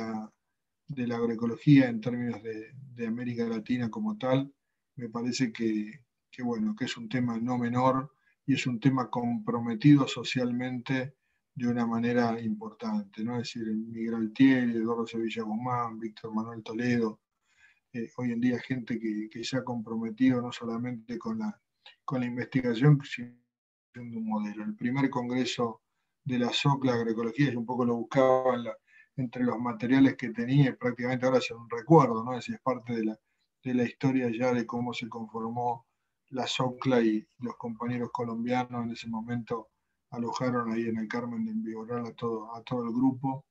la agroecología en términos de América Latina como tal. Me parece bueno, que es un tema no menor y es un tema comprometido socialmente de una manera importante, ¿no? Es decir, Miguel Altieri, Eduardo Sevilla Guzmán, Víctor Manuel Toledo, hoy en día gente que se ha comprometido no solamente con la investigación, sino de un modelo. El primer congreso de la SOCLA Agroecología, yo un poco lo buscaba entre los materiales que tenía, y prácticamente ahora es un recuerdo, ¿no? Es decir, es parte de la historia ya de cómo se conformó la SOCLA y los compañeros colombianos en ese momento alojaron ahí en el Carmen de Enviboral a todo el grupo,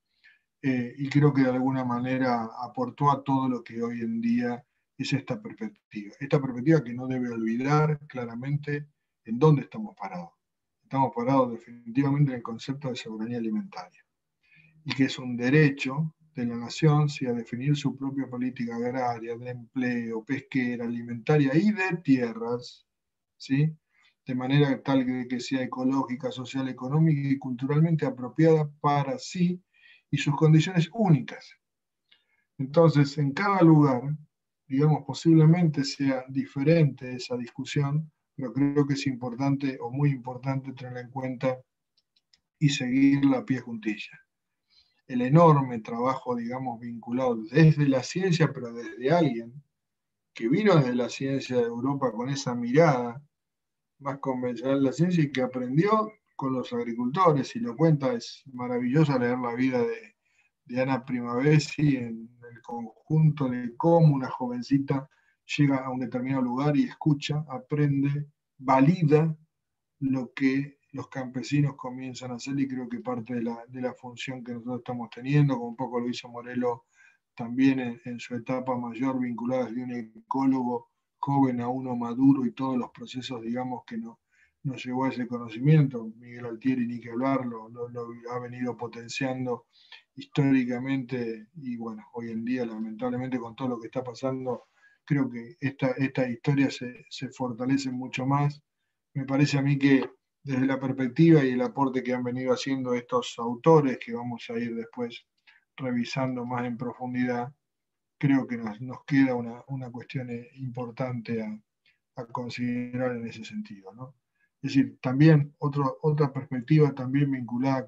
y creo que de alguna manera aportó a todo lo que hoy en día es esta perspectiva que no debe olvidar claramente en dónde estamos parados. Estamos parados definitivamente en el concepto de soberanía alimentaria, y que es un derecho de la nación, ¿sí?, a definir su propia política agraria, de empleo, pesquera, alimentaria y de tierras, ¿sí?, de manera tal que sea ecológica, social, económica y culturalmente apropiada para sí y sus condiciones únicas. Entonces, en cada lugar, digamos, posiblemente sea diferente esa discusión, pero creo que es importante o muy importante tenerla en cuenta y seguirla a pie juntilla. El enorme trabajo, digamos, vinculado desde la ciencia, pero desde alguien que vino desde la ciencia de Europa con esa mirada más convencional de la ciencia y que aprendió con los agricultores, y lo cuenta, es maravilloso leer la vida de Ana Primavesi en el conjunto de cómo una jovencita llega a un determinado lugar y escucha, aprende, valida lo que los campesinos comienzan a hacer, y creo que parte de la función que nosotros estamos teniendo, como un poco lo hizo Morelo también en su etapa mayor, vinculada desde un ecólogo joven a uno maduro y todos los procesos, digamos, que nos llevó a ese conocimiento. Miguel Altieri, ni que hablar, lo ha venido potenciando históricamente, y bueno, hoy en día, lamentablemente, con todo lo que está pasando, creo que esta historia se fortalece mucho más. Me parece a mí que desde la perspectiva y el aporte que han venido haciendo estos autores, que vamos a ir después revisando más en profundidad, creo que nos queda una cuestión importante a considerar en ese sentido, ¿no? Es decir, también otra perspectiva también vinculada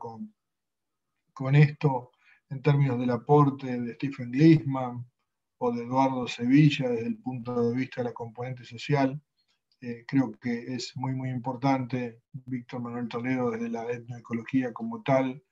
con esto, en términos del aporte de Stephen Gleisman o de Eduardo Sevilla desde el punto de vista de la componente social. Creo que es muy, muy importante. Víctor Manuel Toledo desde la etnoecología como tal.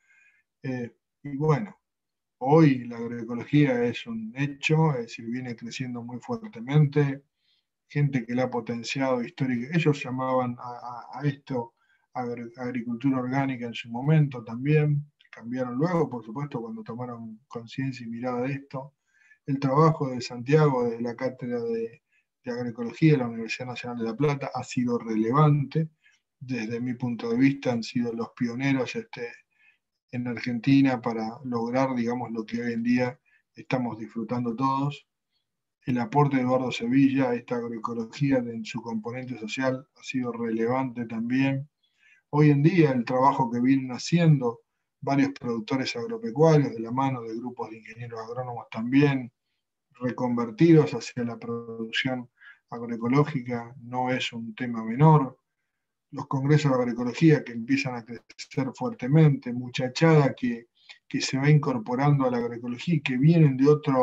Y bueno, hoy la agroecología es un hecho, es decir, viene creciendo muy fuertemente. Gente que la ha potenciado históricamente. Ellos llamaban a esto agricultura orgánica en su momento también. Cambiaron luego, por supuesto, cuando tomaron conciencia y mirada de esto. El trabajo de Santiago, de la Cátedra de Agroecología de la Universidad Nacional de La Plata, ha sido relevante. Desde mi punto de vista, han sido los pioneros en Argentina para lograr, digamos, lo que hoy en día estamos disfrutando todos. El aporte de Eduardo Sevilla a esta agroecología en su componente social ha sido relevante también. Hoy en día el trabajo que vienen haciendo varios productores agropecuarios de la mano de grupos de ingenieros agrónomos también reconvertidos hacia la producción agroecológica no es un tema menor. Los congresos de agroecología que empiezan a crecer fuertemente, muchachada que se va incorporando a la agroecología y que vienen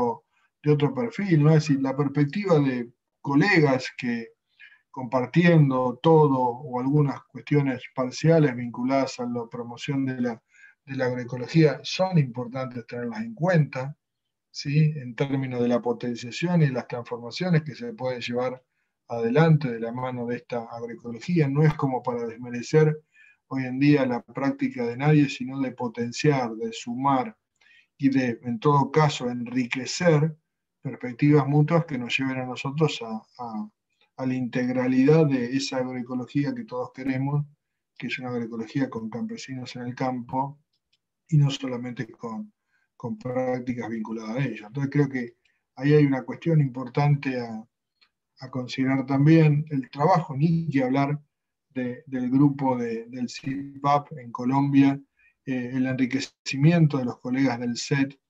de otro perfil, ¿no? Es decir, la perspectiva de colegas que compartiendo todo o algunas cuestiones parciales vinculadas a la promoción de la agroecología son importantes tenerlas en cuenta, ¿sí? En términos de la potenciación y las transformaciones que se pueden llevar adelante de la mano de esta agroecología. No es como para desmerecer hoy en día la práctica de nadie, sino de potenciar, de sumar y de, en todo caso, enriquecer perspectivas mutuas que nos lleven a nosotros a la integralidad de esa agroecología que todos queremos, que es una agroecología con campesinos en el campo y no solamente con prácticas vinculadas a ello. Entonces creo que ahí hay una cuestión importante a considerar también. El trabajo, ni que hablar del grupo del CIPAP en Colombia, el enriquecimiento de los colegas del SET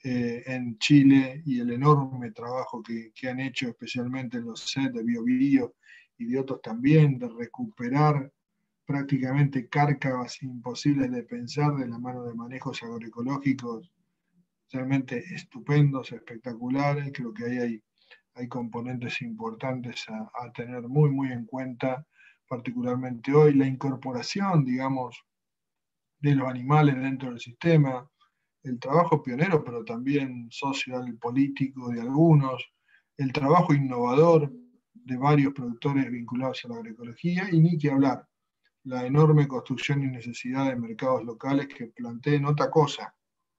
en Chile y el enorme trabajo que han hecho especialmente en los SET de BioBio y de otros también, de recuperar prácticamente cárcavas imposibles de pensar de la mano de manejos agroecológicos realmente estupendos, espectaculares. Creo que ahí hay componentes importantes a tener muy, muy en cuenta, particularmente hoy, la incorporación, digamos, de los animales dentro del sistema, el trabajo pionero, pero también social, político de algunos, el trabajo innovador de varios productores vinculados a la agroecología, y ni que hablar, la enorme construcción y necesidad de mercados locales que planteen otra cosa,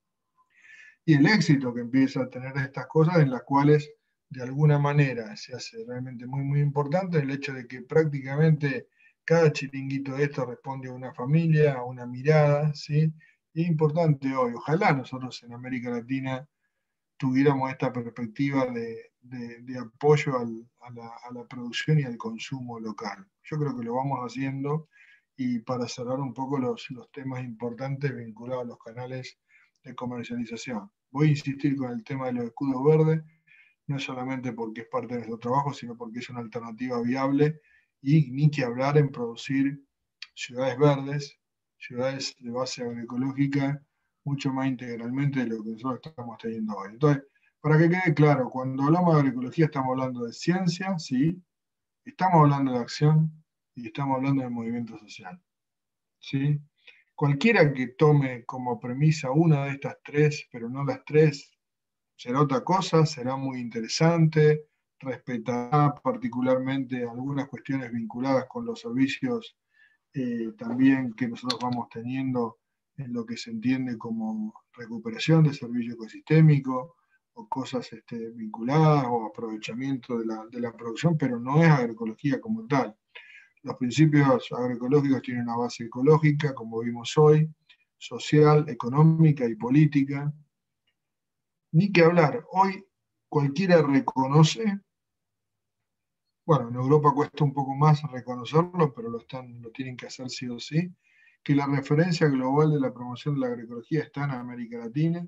y el éxito que empieza a tener estas cosas en las cuales de alguna manera se hace realmente muy, muy importante el hecho de que prácticamente cada chiringuito de esto responde a una familia, a una mirada, ¿sí? Y es importante hoy, ojalá nosotros en América Latina tuviéramos esta perspectiva de apoyo a la producción y al consumo local. Yo creo que lo vamos haciendo, y para cerrar un poco los temas importantes vinculados a los canales de comercialización. Voy a insistir con el tema de los escudos verdes. no es solamente porque es parte de nuestro trabajo, sino porque es una alternativa viable, y ni que hablar en producir ciudades verdes, ciudades de base agroecológica, mucho más integralmente de lo que nosotros estamos teniendo hoy. Entonces, para que quede claro, cuando hablamos de agroecología estamos hablando de ciencia, sí, estamos hablando de acción y estamos hablando de movimiento social, ¿sí? Cualquiera que tome como premisa una de estas tres, pero no las tres, será otra cosa, será muy interesante, respetará particularmente algunas cuestiones vinculadas con los servicios también que nosotros vamos teniendo en lo que se entiende como recuperación de servicio ecosistémico o cosas vinculadas o aprovechamiento de la producción, pero no es agroecología como tal. Los principios agroecológicos tienen una base ecológica, como vimos hoy, social, económica y política. Ni que hablar, hoy cualquiera reconoce, bueno, en Europa cuesta un poco más reconocerlo, pero lo tienen que hacer sí o sí, que la referencia global de la promoción de la agroecología está en América Latina.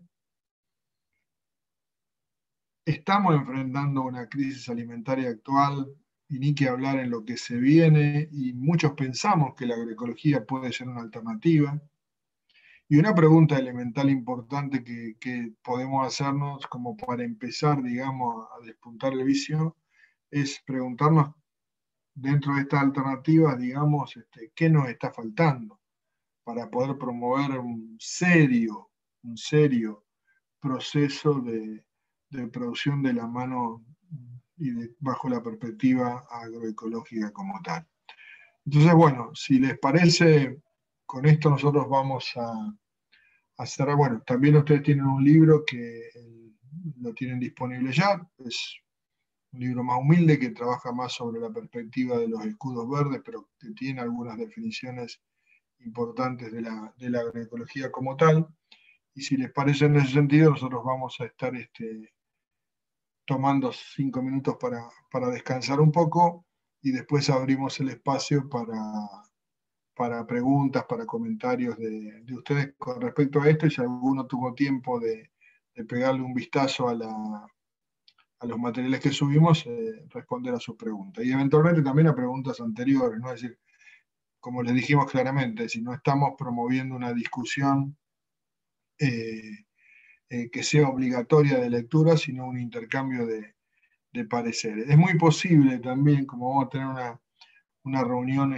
Estamos enfrentando una crisis alimentaria actual, y ni que hablar en lo que se viene, y muchos pensamos que la agroecología puede ser una alternativa. Y una pregunta elemental importante que podemos hacernos como para empezar, digamos, a despuntar el vicio, es preguntarnos dentro de estas alternativas, digamos, qué nos está faltando para poder promover un serio proceso de producción de la mano y bajo la perspectiva agroecológica como tal. Entonces, bueno, si les parece, con esto nosotros vamos a cerrar. Bueno, también ustedes tienen un libro que lo tienen disponible ya, es un libro más humilde que trabaja más sobre la perspectiva de los escudos verdes, pero que tiene algunas definiciones importantes de la agroecología como tal. Y si les parece en ese sentido, nosotros vamos a estar tomando 5 minutos para descansar un poco, y después abrimos el espacio para preguntas, para comentarios de ustedes con respecto a esto, y si alguno tuvo tiempo de pegarle un vistazo a los materiales que subimos, responder a sus preguntas. Y eventualmente también a preguntas anteriores, ¿no? Es decir, como les dijimos claramente, si no estamos promoviendo una discusión eh, que sea obligatoria de lectura, sino un intercambio de pareceres. Es muy posible también, como vamos a tener una reunión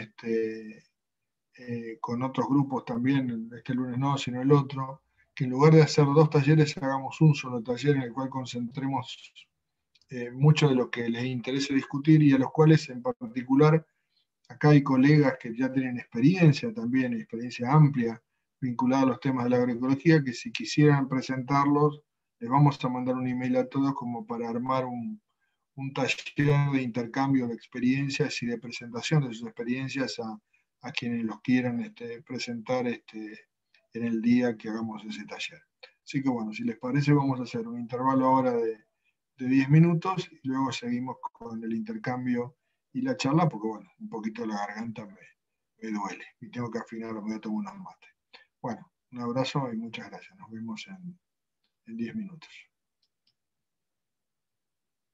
con otros grupos también, este lunes no, sino el otro, que en lugar de hacer 2 talleres, hagamos un solo taller en el cual concentremos mucho de lo que les interese discutir, y a los cuales en particular acá hay colegas que ya tienen experiencia también, experiencia amplia vinculada a los temas de la agroecología, que si quisieran presentarlos, les vamos a mandar un email a todos como para armar un taller de intercambio de experiencias y de presentación de sus experiencias a quienes los quieran presentar en el día que hagamos ese taller. Así que bueno, si les parece, vamos a hacer un intervalo ahora de 10 minutos y luego seguimos con el intercambio y la charla, porque bueno, un poquito la garganta me duele y tengo que afinar, me voy a tomar unos mates. Bueno, un abrazo y muchas gracias. Nos vemos en 10 minutos.